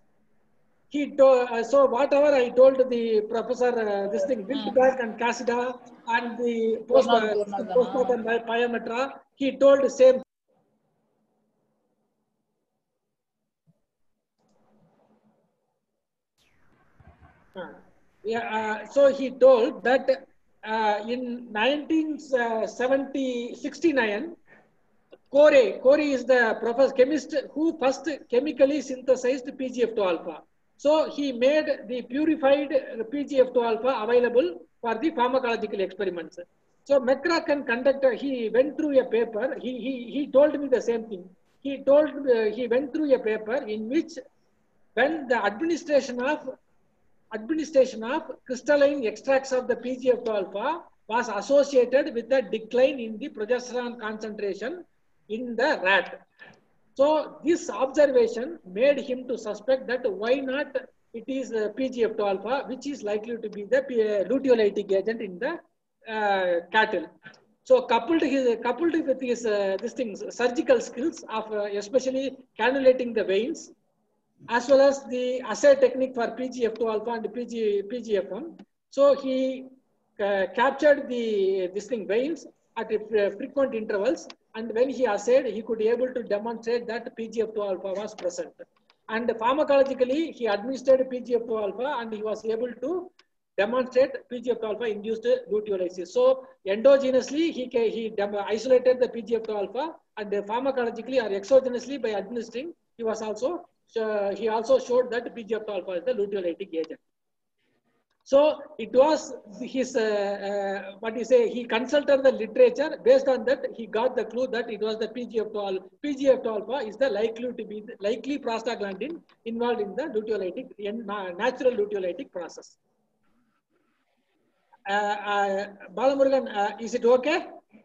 So whatever I told the professor, this thing, Wildberg and Casida and the postmortem by Pyometra, he told the same. So he told that in 1969, Corey is the chemist who first chemically synthesized PGF2 alpha. So he made the purified PGF2 alpha available for the pharmacological experiments. So McCracken he went through a paper. He told me the same thing. He went through a paper in which when the administration of crystalline extracts of the PGF2 alpha was associated with a decline in the progesterone concentration in the rat. So this observation made him to suspect that why not it is PGF2 alpha, which is likely to be the luteolytic agent in the cattle. So coupled with his surgical skills of especially cannulating the veins, as well as the assay technique for PGF2 alpha and PGFM. So he captured veins at frequent intervals, and when he assayed, he could be able to demonstrate that PGF2 alpha was present. And pharmacologically, he administered PGF2 alpha, and he was able to demonstrate PGF alpha induced luteolysis. So endogenously he isolated the PGF alpha, and pharmacologically or exogenously by administering, he also showed that PGF alpha is the luteolytic agent. So it was his, he consulted the literature. Based on that, he got the clue that it was the PGF alpha is the likely prostaglandin involved in the natural luteolytic process. Balamurugan, is it okay?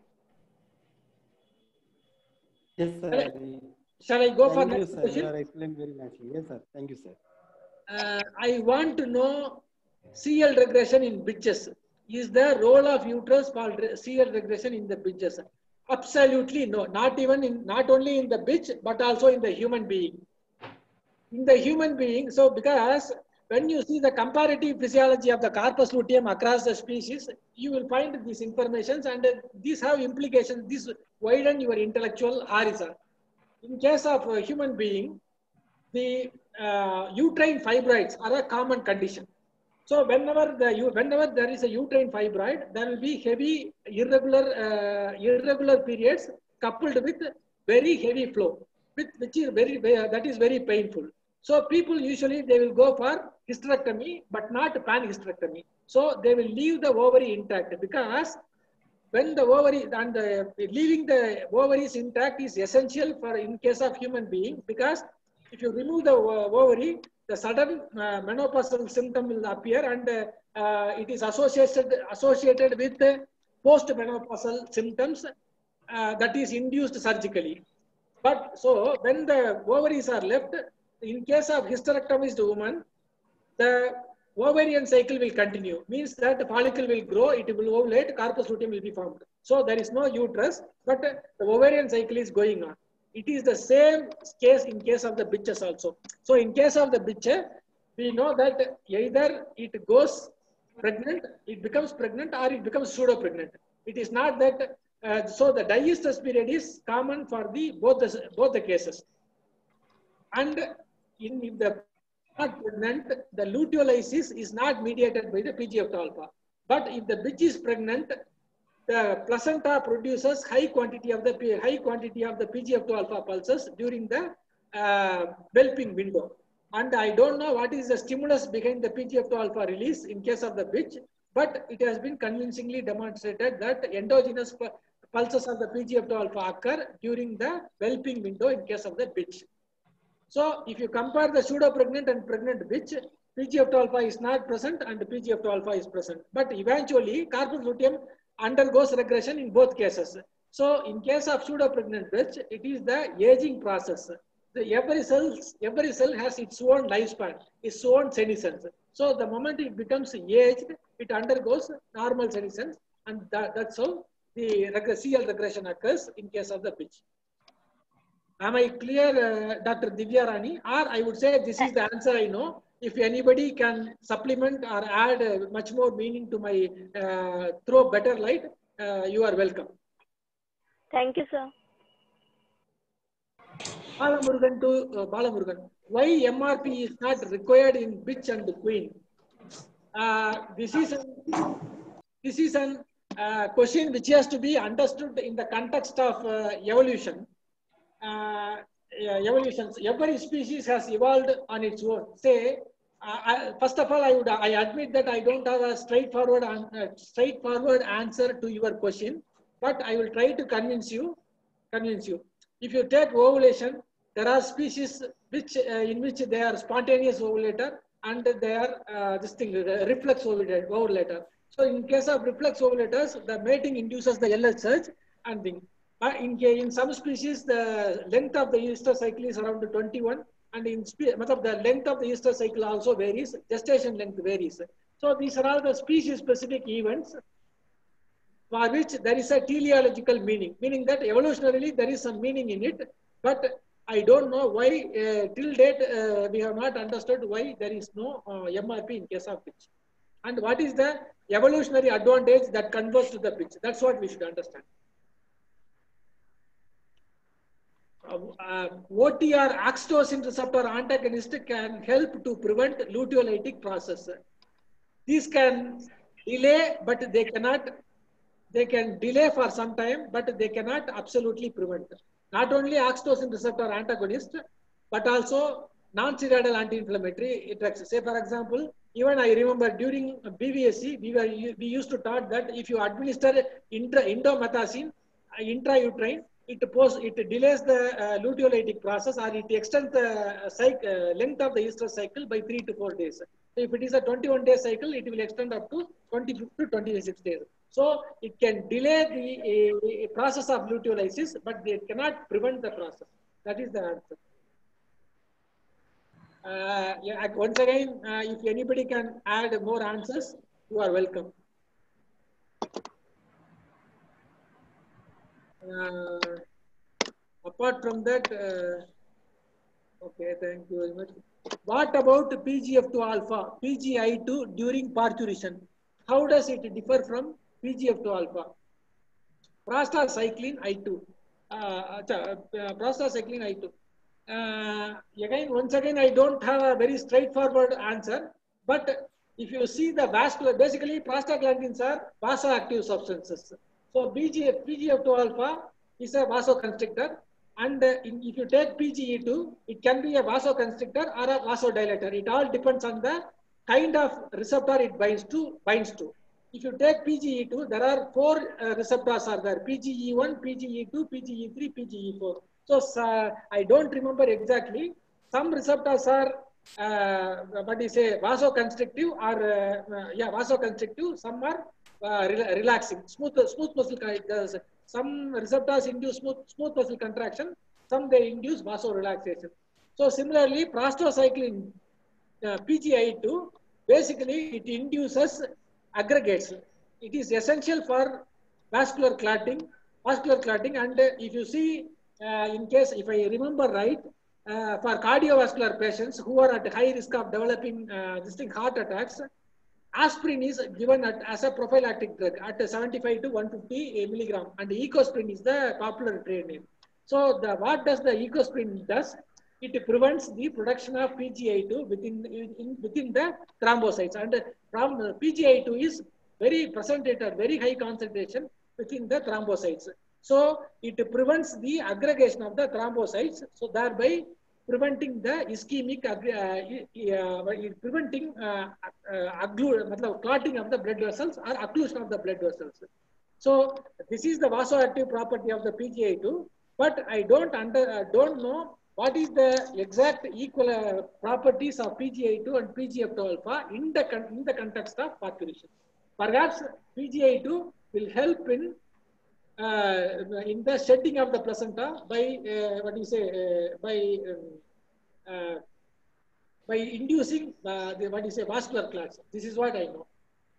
Yes, sir. Shall I go for Thank you, next sir. question? You are explained very nicely. Yes, sir. Thank you, sir. I want to know CL regression in bitches. Is the role of uterus for CL regression in the bitches? Absolutely no. Not only in the bitch, but also in the human being. In the human being, so because when you see the comparative physiology of the corpus luteum across the species, you will find these informations, and these have implications. This widen your intellectual horizon. In case of a human being, the uterine fibroids are a common condition. So whenever there is a uterine fibroid, there will be heavy irregular periods coupled with very heavy flow, which is very painful. So people usually they will go for hysterectomy, but not panhysterectomy. So they will leave the ovary intact, because when the ovary and leaving the ovaries intact is essential for in case of human being, because if you remove the ovary, the sudden menopausal symptom will appear, and it is associated with post-menopausal symptoms that is induced surgically. But so when the ovaries are left, in case of hysterectomized woman, the ovarian cycle will continue. Means that the follicle will grow, it will ovulate, corpus luteum will be formed. So there is no uterus, but the ovarian cycle is going on. It is the same case in case of the bitches also. So in case of the bitch, we know that either it goes pregnant, it becomes pregnant, or it becomes pseudo-pregnant. It is not that. So the digestive period is common for both the cases. And if the not pregnant, the luteolysis is not mediated by the PGF alpha. But if the bitch is pregnant, the placenta produces high quantity of the PGF2 alpha pulses during the whelping window. And I don't know what is the stimulus behind the PGF2 alpha release in case of the bitch, but it has been convincingly demonstrated that endogenous pulses of the PGF2 alpha occur during the whelping window in case of the bitch. So if you compare the pseudo-pregnant and pregnant bitch, PGF2 alpha is not present and PGF2 alpha is present. But eventually, corpus luteum undergoes regression in both cases. So in case of pseudo-pregnant bitch, it is the aging process. Every cell has its own lifespan, its own senescence. So the moment it becomes aged, it undergoes normal senescence, and that's how the CL regression occurs in case of the bitch. Am I clear, Dr. Divya Rani? Or I would say this is the answer I know. If anybody can supplement or add much more meaning to my, throw better light, you are welcome. Thank you, sir. Balamurugan, why MRP is not required in bitch and queen? This is an question which has to be understood in the context of evolution. Every species has evolved on its own. Say, first of all, I admit that I don't have a straightforward answer to your question, but I will try to convince you. If you take ovulation, there are species in which they are spontaneous ovulator and they are reflex ovulator. So in case of reflex ovulators, the mating induces the LH surge and thing. In some species, the length of the estrous cycle is around 21, and the length of the estrous cycle also varies, gestation length varies. So these are all the species-specific events for which there is a teleological meaning, meaning that evolutionarily there is some meaning in it, but I don't know why till date we have not understood why there is no MRP in case of pitch. And what is the evolutionary advantage that converts to the pitch? That's what we should understand. OTR oxytocin receptor antagonist can help to prevent luteolytic process. These can delay, but they cannot. They can delay for some time, but they cannot absolutely prevent. Not only oxytocin receptor antagonist, but also non-steroidal anti-inflammatory drugs. Say, for example, even I remember during BVSC, we used to taught that if you administer indomethacin intrauterine, it delays the luteolytic process, or it extends the length of the estrous cycle by 3 to 4 days. So if it is a 21-day cycle, it will extend up to 20 to 26 days. So it can delay the process of luteolysis, but it cannot prevent the process. That is the answer. Yeah, once again, if anybody can add more answers, you are welcome. Apart from that, okay, thank you very much. What about PGF2 alpha, PGI2 during parturition? How does it differ from PGF2 alpha? Prostacyclin I2. Prostacyclin I2. Again, once again, I don't have a very straightforward answer, but if you see the vascular, basically prostaglandins are vasoactive substances. So PGF2 alpha is a vasoconstrictor, and if you take PGE2, it can be a vasoconstrictor or a vasodilator. It all depends on the kind of receptor it binds to. If you take PGE2, there are 4 receptors are there: PGE1, PGE2, PGE3, PGE4. So I don't remember exactly. Some receptors are vasoconstrictive or vasoconstrictive. Some are relaxing, smooth muscle. Some receptors induce smooth muscle contraction. Some they induce vasorelaxation. So similarly, prostacyclin PGI2, basically it induces aggregates. It is essential for vascular clotting, and if you see, in case, if I remember right, for cardiovascular patients who are at high risk of developing heart attacks, aspirin is given as a prophylactic drug at 75 to 150 milligram, and ecosprin is the popular trade name. So what does the ecosprin does? It prevents the production of PGI2 within the thrombocytes, and PGI2 is very present at a very high concentration within the thrombocytes. So it prevents the aggregation of the thrombocytes, so thereby preventing the ischemic, preventing clotting of the blood vessels or occlusion of the blood vessels. So this is the vasoactive property of the PGI2, but I don't know what is the exact equal properties of PGI2 and PGF2 alpha in the context of parturition. Perhaps PGI2 will help in the shedding of the placenta by by inducing vascular clots. This is what I know.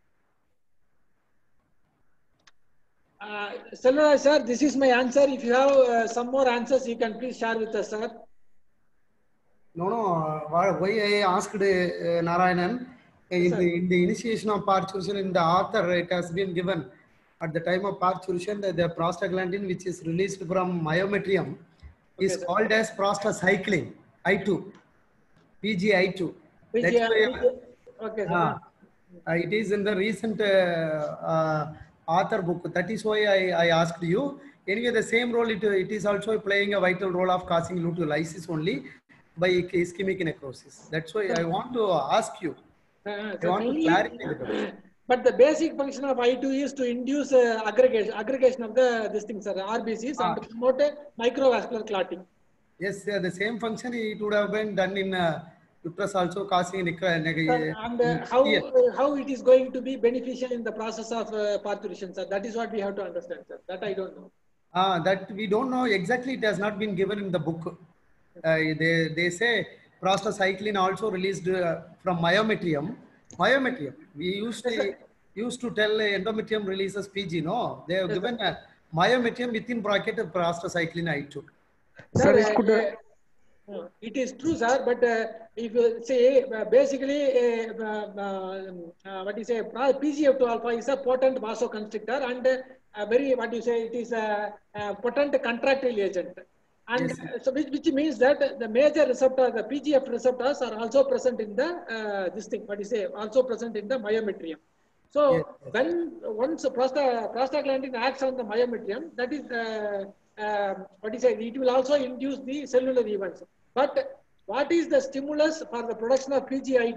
Selvaraj sir, this is my answer. If you have some more answers, you can please share with us, sir. No. Why I asked Narayanan, in the initiation of parturition, in the author, it has been given at the time of parturition, the prostaglandin which is released from myometrium is called as prostacyclin I2, PGI2. That's why, it is in the recent author book. That is why I asked you. Anyway, the same role, it is also playing a vital role of causing luteolysis only by ischemic necrosis. That's why I want to ask you. I want to clarify the but the basic function of I2 is to induce aggregation of this thing, sir, RBCs, and to promote microvascular clotting. Yes, the same function it would have been done in uterus also, causing and how it is going to be beneficial in the process of parturition, sir. That is what we have to understand, sir. That I don't know. That we don't know exactly. It has not been given in the book. They say prostacyclin also released from myometrium. We used to tell endometrium releases PG. No, they have given a myometrium within bracket of prostacyclin I2. Sir, it is true, sir. But if you say basically, what you say, PGF2 alpha is a potent vasoconstrictor and a very it is a potent contractile agent. And Yes. so which means that the major receptor, the PGF receptors are also present in the this thing, what you say, also present in the myometrium. So Yes, yes. when once prostaglandin acts on the myometrium, that is what you say, it will also induce the cellular events. But what is the stimulus for the production of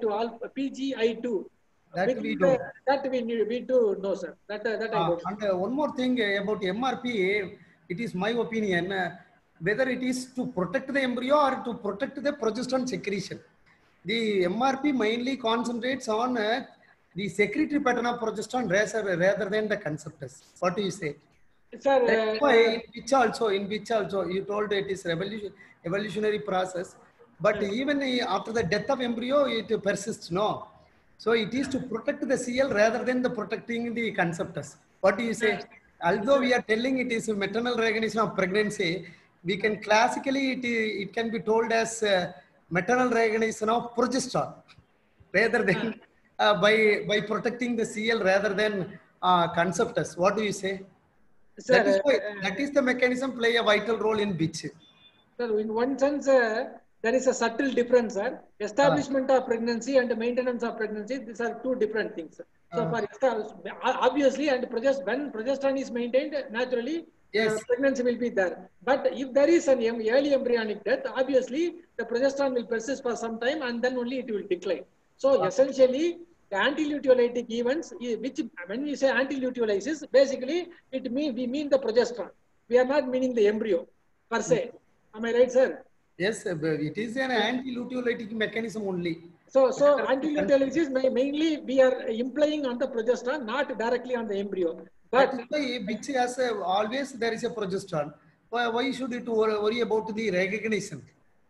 PGI2? That we don't. That we need to know, sir. That I don't. And one more thing about MRP, it is my opinion, whether it is to protect the embryo or to protect the progesterone secretion. The MRP mainly concentrates on the secretory pattern of progesterone rather than the conceptus. What do you say? Sir, That's why in which also you told it is evolutionary process, but even after the death of embryo, it persists. No, so it is to protect the CL rather than the protecting the conceptus. What do you say? Although we are telling it is a maternal recognition of pregnancy, we can classically it can be told as maternal recognition of progesterone rather than by protecting the CL rather than conceptus. What do you say? sir, That is why that is the mechanism play a vital role in bitch. sir, in one sense, there is a subtle difference, sir. Establishment of pregnancy and maintenance of pregnancy, these are two different things. So, obviously, and when progesterone is maintained, naturally, Yes. pregnancy will be there. But if there is an early embryonic death, obviously, the progesterone will persist for some time and then only it will decline. So, essentially, the antiluteolytic events, which when we say antiluteolysis, basically we mean the progesterone. We are not meaning the embryo per se. Am I right, sir? Yes, it is an anti-luteolytic mechanism only. So antiluteolysis mainly we are implying on the progesterone, not directly on the embryo. But that is why bitch has always there is a progesterone. Why should it worry about the recognition?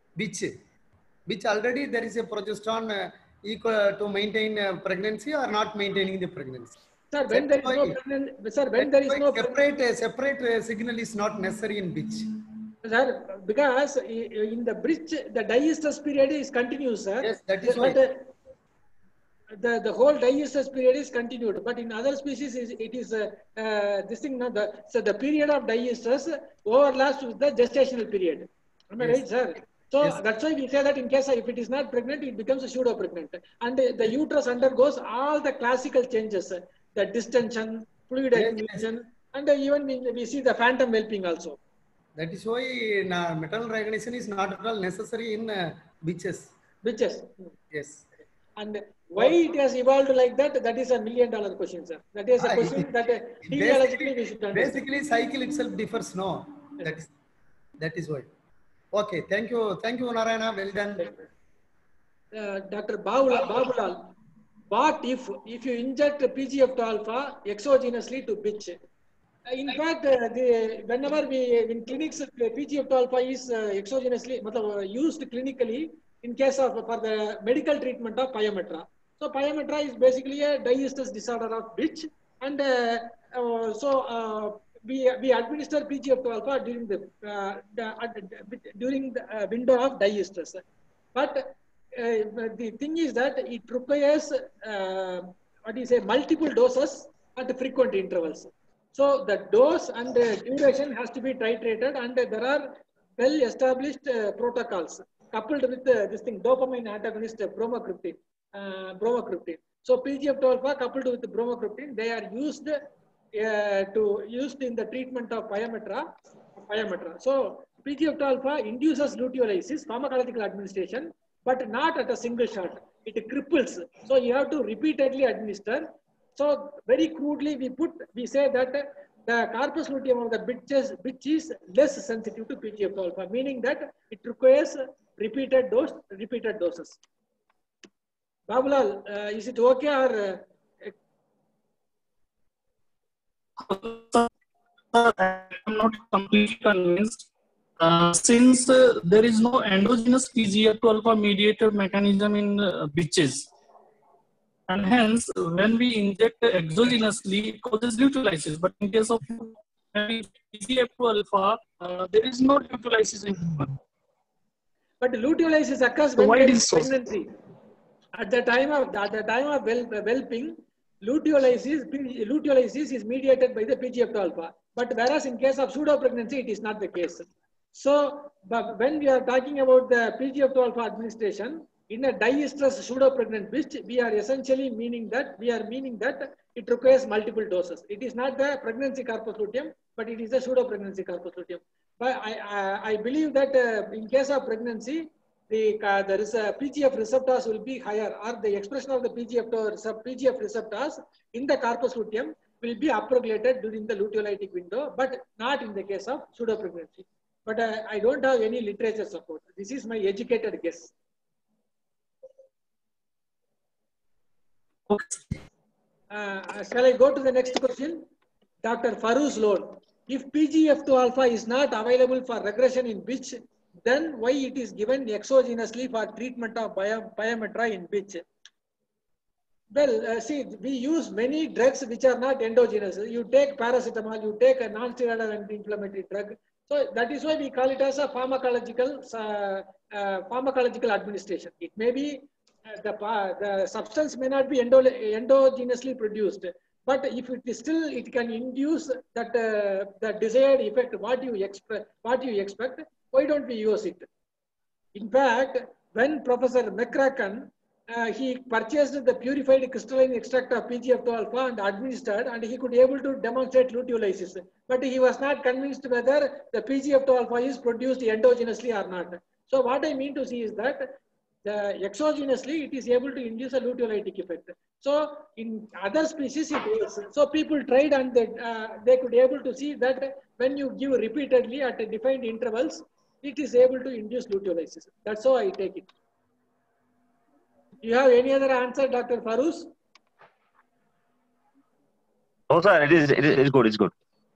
Bitch already there is a progesterone equal to maintain pregnancy or not maintaining the pregnancy. sir, when there is no pregnancy, sir, when there is no separate signal is not necessary in bitch. Sir, because in the bridge, the diestress period is continuous, sir. Yes, that is why. The whole diestress period is continued, but in other species, it is this thing. So the period of diestress overlaps with the gestational period. Am I right, sir? So that's why we say that in case if it is not pregnant, it becomes a pseudo-pregnant, and the uterus undergoes all the classical changes, the distension, fluid accumulation, and even we see the phantom whelping also. That is why maternal recognition is not at all necessary in bitches. Bitches. Yes. And why it has evolved like that? That is $1 million question, sir. That is a question that teleologically we should understand. Basically, cycle itself differs. No, that is why. Okay, thank you, Narayana. Well done. Dr. Babulal, what if you inject PGF2 alpha exogenously to bitch? In fact, whenever in clinics, PGF2 alpha is exogenously used clinically in case of for the medical treatment of pyometra. So pyometra is basically a diestress disorder of bitch, and we administer PGF2 alpha during the window of diestress. But the thing is that it requires multiple doses at frequent intervals. So the dose and duration has to be titrated, and there are well-established protocols coupled with this thing, dopamine antagonist bromocriptine. So PGF2 alpha coupled with bromocriptine, they are used in the treatment of pyometra. So PGF2 alpha induces luteolysis, pharmacological administration, but not at a single shot. It cripples. So you have to repeatedly administer. So very crudely we say that the corpus luteum of the bitch is less sensitive to PGF2 alpha, meaning that it requires repeated doses. Babulal, is it okay or? I'm not completely convinced. Since there is no endogenous PGF2 alpha mediator mechanism in bitches, and hence when we inject exogenously, it causes luteolysis. But in case of PGF2 alpha, there is no luteolysis in human. But luteolysis occurs when there is pregnancy. At the time of whelping, luteolysis is mediated by the PGF2 alpha. But whereas in case of pseudo pregnancy, it is not the case. So, but when we are talking about the PGF2 alpha administration in a diestrous pseudo-pregnant bitch, we are essentially meaning that it requires multiple doses. It is not the pregnancy corpus luteum, but it is a pseudo-pregnancy corpus luteum. But I believe that in case of pregnancy, there is a PGF receptors will be higher, or the expression of the PGF receptors in the corpus luteum will be upregulated during the luteolytic window, but not in the case of pseudo-pregnancy. But I don't have any literature support. This is my educated guess. Shall I go to the next question? Dr. Farooz Lone. If PGF2 alpha is not available for regression in bitch, then why it is given exogenously for treatment of pyometra in bitch? Well, see, we use many drugs which are not endogenous. You take paracetamol, you take a non-steroidal anti-inflammatory drug. So that is why we call it as a pharmacological administration. It may be the substance may not be endogenously produced, but if it is still, it can induce that the desired effect. What you expect? Why don't we use it? In fact, when Professor McCracken he purchased the purified crystalline extract of PGF2 alpha and administered, and he could able to demonstrate luteolysis. But he was not convinced whether the PGF2 alpha is produced endogenously or not. So what I mean to see is that exogenously it is able to induce a luteolytic effect. So in other species it is. So people tried, and they could able to see that when you give repeatedly at defined intervals, it is able to induce luteolysis. That's how I take it. Do you have any other answer, Dr. Farooz? Oh, sir, it is good. It's good.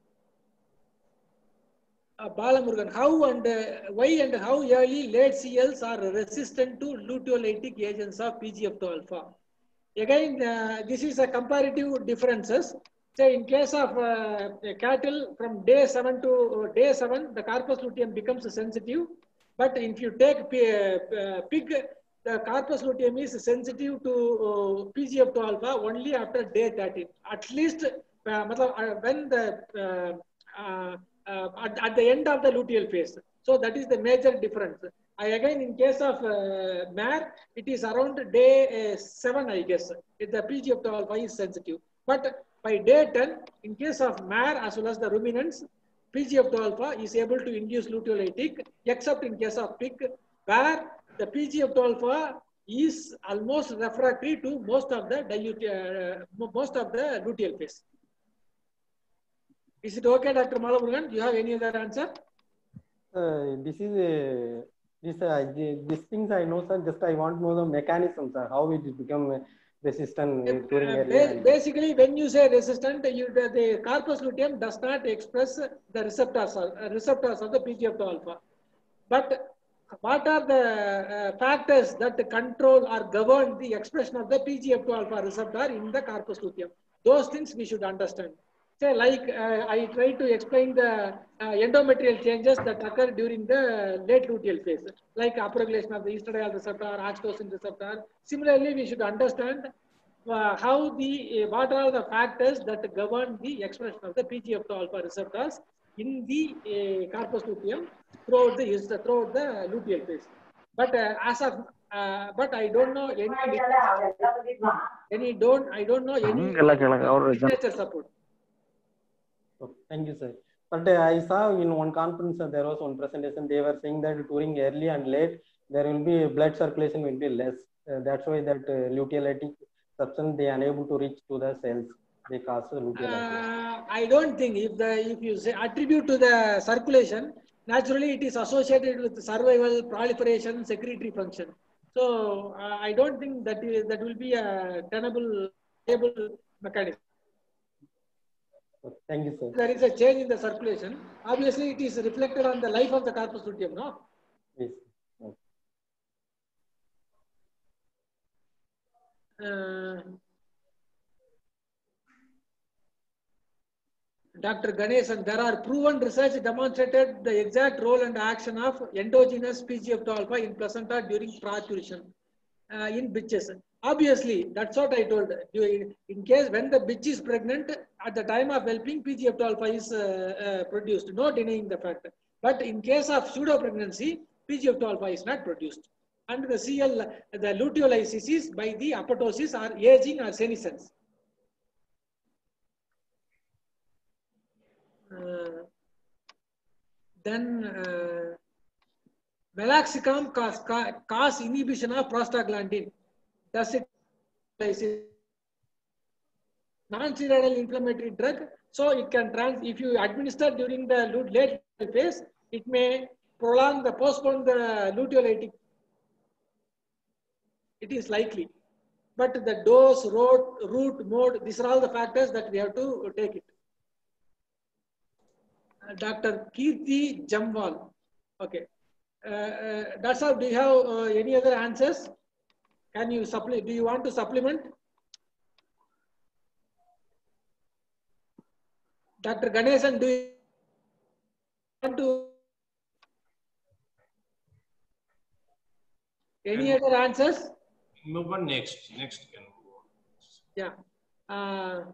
Balamurugan, how and why and how early late CLs are resistant to luteolytic agents of PGF2 alpha? Again, this is a comparative differences. Say in case of cattle, from day 7 to day 7, the corpus luteum becomes sensitive. But if you take pig, the corpus luteum is sensitive to PGF2 alpha only after day 13. At least when the at the end of the luteal phase. So that is the major difference. Again, in case of mare, it is around day 7, I guess. The PGF2 alpha is sensitive. But by day 10, in case of mare as well as the ruminants, PGF2 alpha is able to induce luteolytic, except in case of pig, where the PGF2 alpha is almost refractory to most of the luteal phase. Is it okay, Dr. Malamurugan? Do you have any other answer? These things I know, sir. Just I want to know the mechanism, sir. How it become resistant during early. Basically, when you say resistant, the corpus luteum does not express the receptors of the PGF2 alpha. But what are the factors that control or govern the expression of the PGF2 alpha receptor in the corpus luteum? Those things we should understand. Say, like I tried to explain the endometrial changes that occur during the late luteal phase, like upregulation of the estradiol receptor, oxytocin receptor. Similarly, we should understand what are the factors that govern the expression of the PGF2 alpha receptors in the corpus luteum throughout the luteal phase. But but I don't know any literature support. Thank you, sir. But I saw in one conference there was one presentation. They were saying that during early and late there will be blood circulation will be less. That's why that luteolytic substance they are unable to reach to the cells. They cause luteolysis. I don't think if you say attribute to the circulation, naturally it is associated with survival, proliferation, secretory function. So I don't think that will be a tenable mechanism. Thank you, sir. There is a change in the circulation. Obviously, it is reflected on the life of the corpus luteum, no? Yes. Dr. Ganesan, there are proven research demonstrated the exact role and action of endogenous PGF2 alpha in placenta during parturition in bitches. Obviously, that's what I told you. In case when the bitch is pregnant, at the time of whelping, PGF2 alpha is produced. No denying the fact. But in case of pseudo pregnancy, PGF2 alpha is not produced. And the CL, the luteolysis by the apoptosis or aging or senescence. Then meloxicam cause inhibition of prostaglandin. Does it non-steroidal inflammatory drug? So it can if you administer during the late phase, it may postpone the luteolytic. It is likely. But the dose, route, mode, these are all the factors that we have to take it. Dr. Kirti Jamwal. Okay. That's all. Do you have any other answers? Can you supplement? Do you want to supplement? Dr. Ganesan, do you want to? Any other answers? Move on next. Next can go on. Yeah.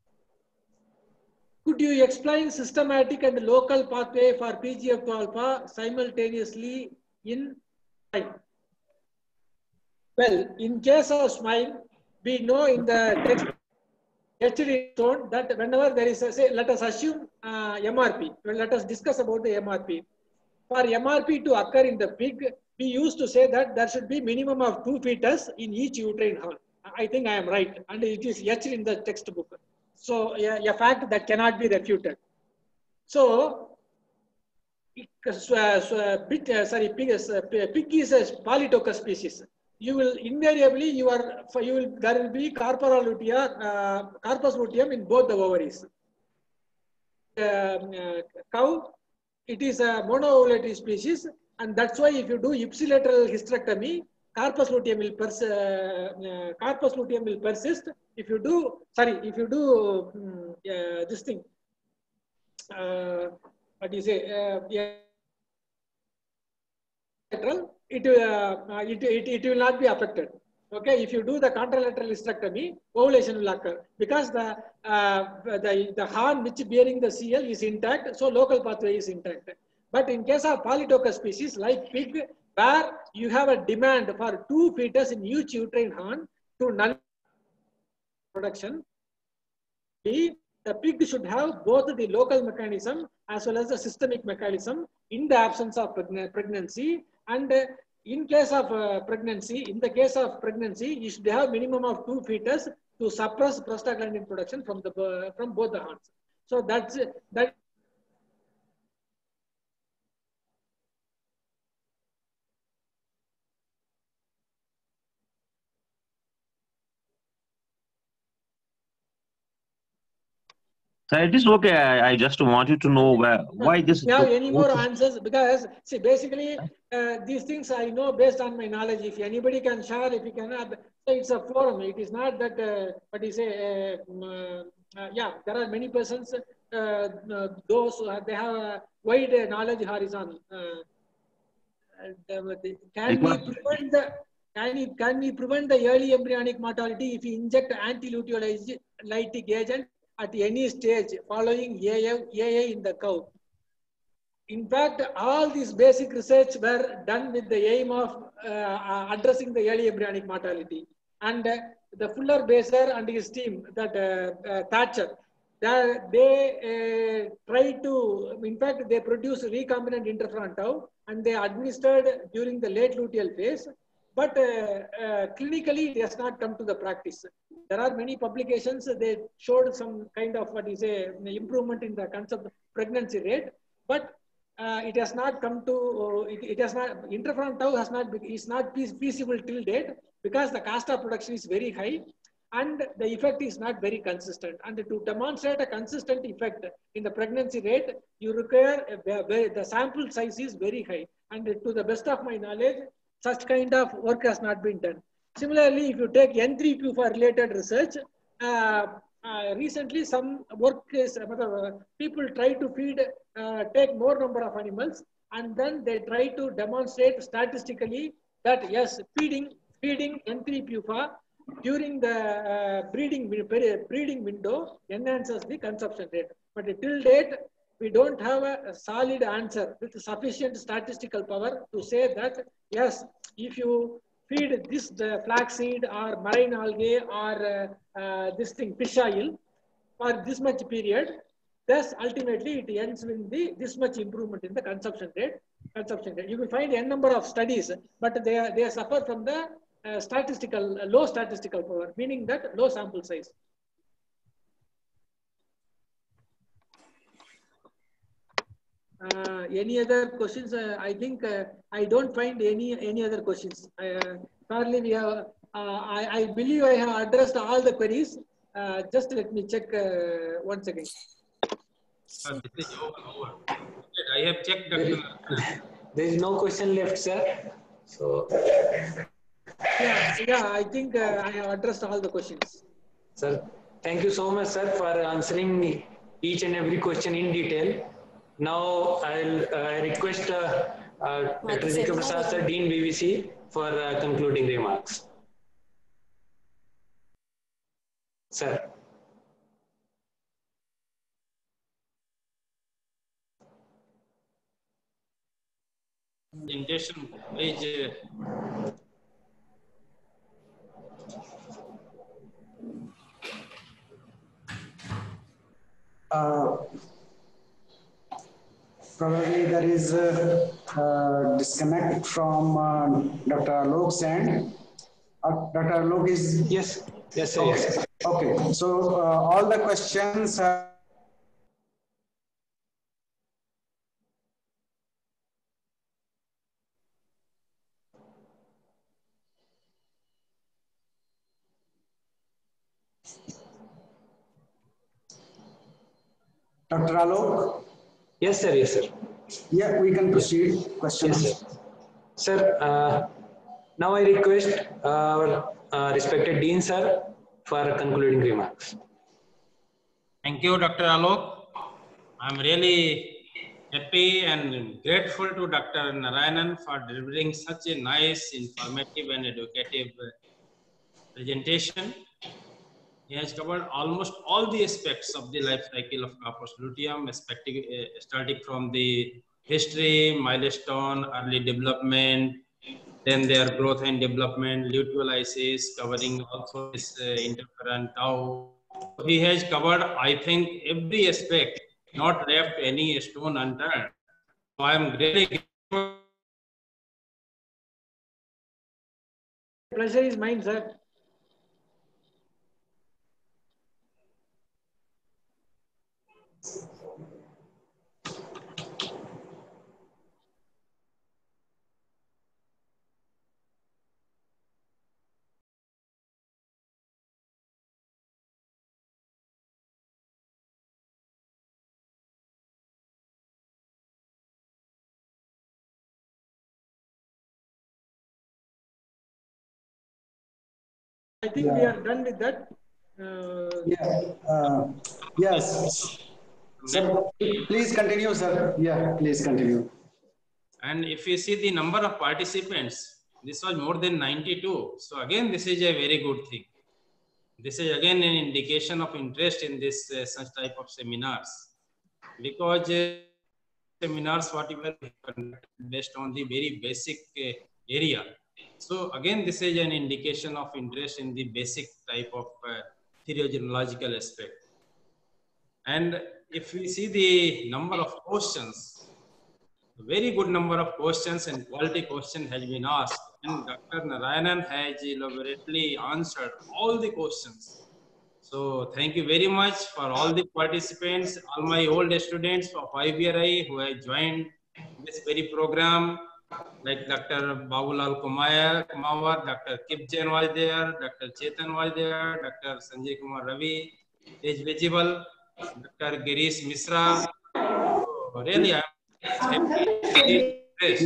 Could you explain systematic and local pathway for PGF2 alpha simultaneously in time? Well, in case of smile, we know in the text shown that whenever there is a, say, let us assume MRP. Well, let us discuss about the MRP. For MRP to occur in the pig, we used to say that there should be minimum of 2 fetus in each uterine horn. I think I am right, and it is etched in the textbook. So a fact that cannot be refuted. So, pig is a polytocus species. You will invariably there will be corpus luteum in both the ovaries. Cow, it is a monoovulatory species, and that's why if you do ipsilateral hysterectomy, corpus luteum will persist. If you do this thing, what do you say? It will not be affected. Okay, if you do the contralateral hysterectomy, ovulation will occur because the horn which bearing the CL is intact, so local pathway is intact. But in case of polytocus species like pig, where you have a demand for 2 fetus in each uterine horn to null production, the pig should have both the local mechanism as well as the systemic mechanism in the absence of pregnancy. And in case of pregnancy, you should have minimum of 2 fetus to suppress prostaglandin production from both the horns. So that. So it is okay. I just want you to know why this. If you have any more answers, because see, basically these things I know based on my knowledge. If anybody can share, if you cannot, so it's a forum. It is not that what you say. Yeah, there are many persons. Those they have a wide knowledge horizon. Can we prevent the early embryonic mortality if we inject anti-luteolytic agent at any stage following AA in the cow? In fact, all these basic research were done with the aim of addressing the early embryonic mortality. And the Fuller-Baser and his team, that Thatcher, they tried to, in fact, they produced recombinant interferon tau and they administered during the late luteal phase. But clinically, it has not come to the practice. There are many publications, they showed some kind of improvement in the concept of pregnancy rate, but it has not come to, interferon tau is not feasible till date because the castor production is very high and the effect is not very consistent. And to demonstrate a consistent effect in the pregnancy rate, you require, the sample size is very high. And to the best of my knowledge, such kind of work has not been done. Similarly, if you take N3Q for related research, recently some work is, people try to take more number of animals and then they try to demonstrate statistically that yes, feeding N3Q during the breeding window enhances the consumption rate. But till date, we don't have a solid answer with sufficient statistical power to say that, yes, if you feed this flaxseed or marine algae or this thing, fish oil, for this much period, thus ultimately it ends with this much improvement in the consumption rate. You will find a number of studies, but they suffer from the low statistical power, meaning that low sample size. Any other questions? I think I don't find any other questions. Currently, we have. I believe I have addressed all the queries. Just let me check once again. This is over. I have checked. There is no question left, sir. So. Yeah. I think I have addressed all the questions. Sir, thank you so much, sir, for answering each and every question in detail. Now I'll request Dr. Jacob Prasad, sir, Dean BBC, for concluding remarks. Sir. Presentation, please. Probably there is a disconnect from Dr. Alok's end. Dr. Alok is... Yes, sir. Okay. Yes. Okay, so all the questions Dr. Alok? Yes, sir. Yes, sir. Yeah, we can proceed. Questions. Yes, sir. Sir, now I request our respected Dean, sir, for concluding remarks. Thank you, Dr. Alok. I'm really happy and grateful to Dr. Narayanan for delivering such a nice, informative and educative presentation. He has covered almost all the aspects of the life cycle of Carpus luteum, starting from the history, milestone, early development, then their growth and development, luteolysis, covering also this interferon tau. He has covered, I think, every aspect, not left any stone unturned. So I am really grateful. Pleasure is mine, sir. I think we are done with that. Yes. Sir, please continue, sir. Yeah, please continue. And if you see the number of participants, this was more than 92. So again, this is a very good thing. This is again an indication of interest in this such type of seminars, because seminars whatever based on the very basic area. So again, this is an indication of interest in the basic type of theogenealogical aspect. And if we see the number of questions, a very good number of questions and quality questions has been asked, and Dr. Narayanan has elaborately answered all the questions. So thank you very much for all the participants, all my old students of IBRI who have joined this very program, like Dr. Babulal Kumawar, Dr. Kip Jain was there, Dr. Chetan was there, Dr. Sanjay Kumar Ravi is visible, Dr. Girish Misra. So really, I'm happy.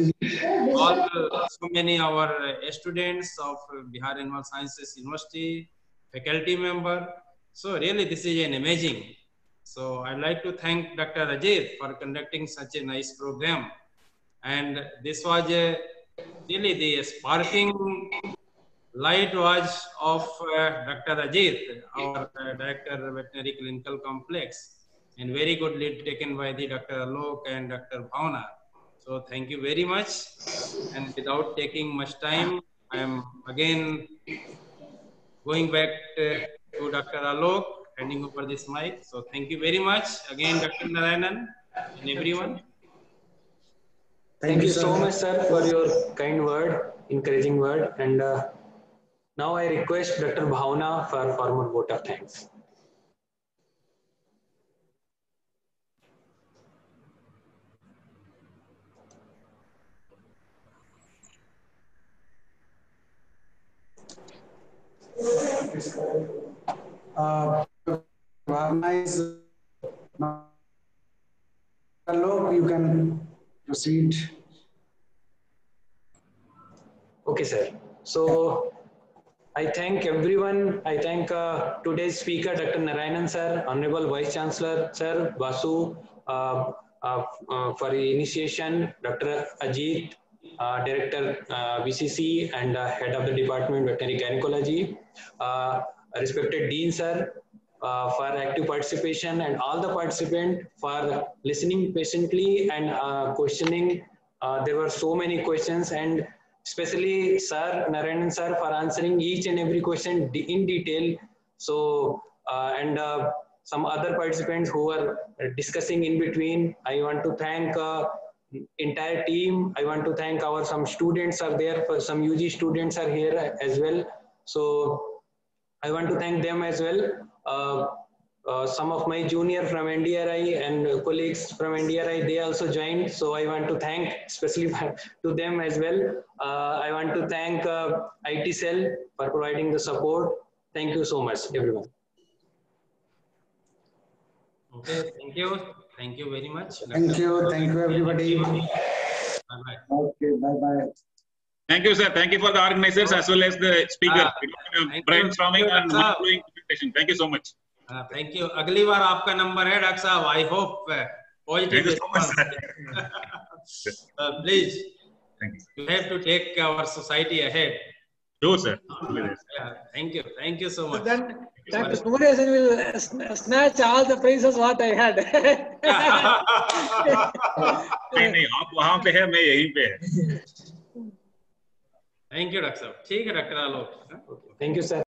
So many our students of Bihar Animal Sciences University, faculty member. So really, this is an amazing. So I'd like to thank Dr. Ajit for conducting such a nice program. And this was really the sparking light was of Dr. Ajit, our Director Veterinary Clinical Complex. and very good lead taken by the Dr. Alok and Dr. Bhavna. So thank you very much. And without taking much time, I am again going back to Dr. Alok, handing over this mic. So thank you very much again, Dr. Narayanan and everyone. Thank you so much, sir, for your kind word, encouraging word. And now I request Dr. Bhavna for formal vote of thanks. Bhavna is Alok, you can proceed. Okay, sir. So I thank everyone. I thank today's speaker, Dr. Narayanan, sir, Honorable Vice Chancellor, sir, Basu, for initiation, Dr. Ajit, Director VCC and Head of the Department Veterinary Gynecology, respected Dean, sir, for active participation, and all the participants for listening patiently and questioning. There were so many questions, and especially Sir Narayanan sir for answering each and every question in detail. So and some other participants who were discussing in between. I want to thank entire team. I want to thank some students are there. For some UG students are here as well. So I want to thank them as well. Some of my junior from NDRI and colleagues from NDRI, they also joined. So I want to thank especially to them as well. I want to thank IT Cell for providing the support. Thank you so much, everyone. Okay, thank you. Thank you very much. Thank you. Thank you, everybody. Bye-bye. Okay, bye-bye. Thank you, sir. Thank you for the organizers as well as the speaker. Brainstorming and mind-blowing presentation. Thank you so much. Thank you. अगली बार आपका number है doctor साहब. I hope positive response. Please, you have to take our society ahead. Sure, sir. Thank you. Thank you so much. Then Dr. Kumaresan will snatch all the praises what I had. नहीं, आप वहाँ पे है, मैं यहीं पे है. Thank you, doctor साहब. ठीक है, doctor Alok. Thank you, sir.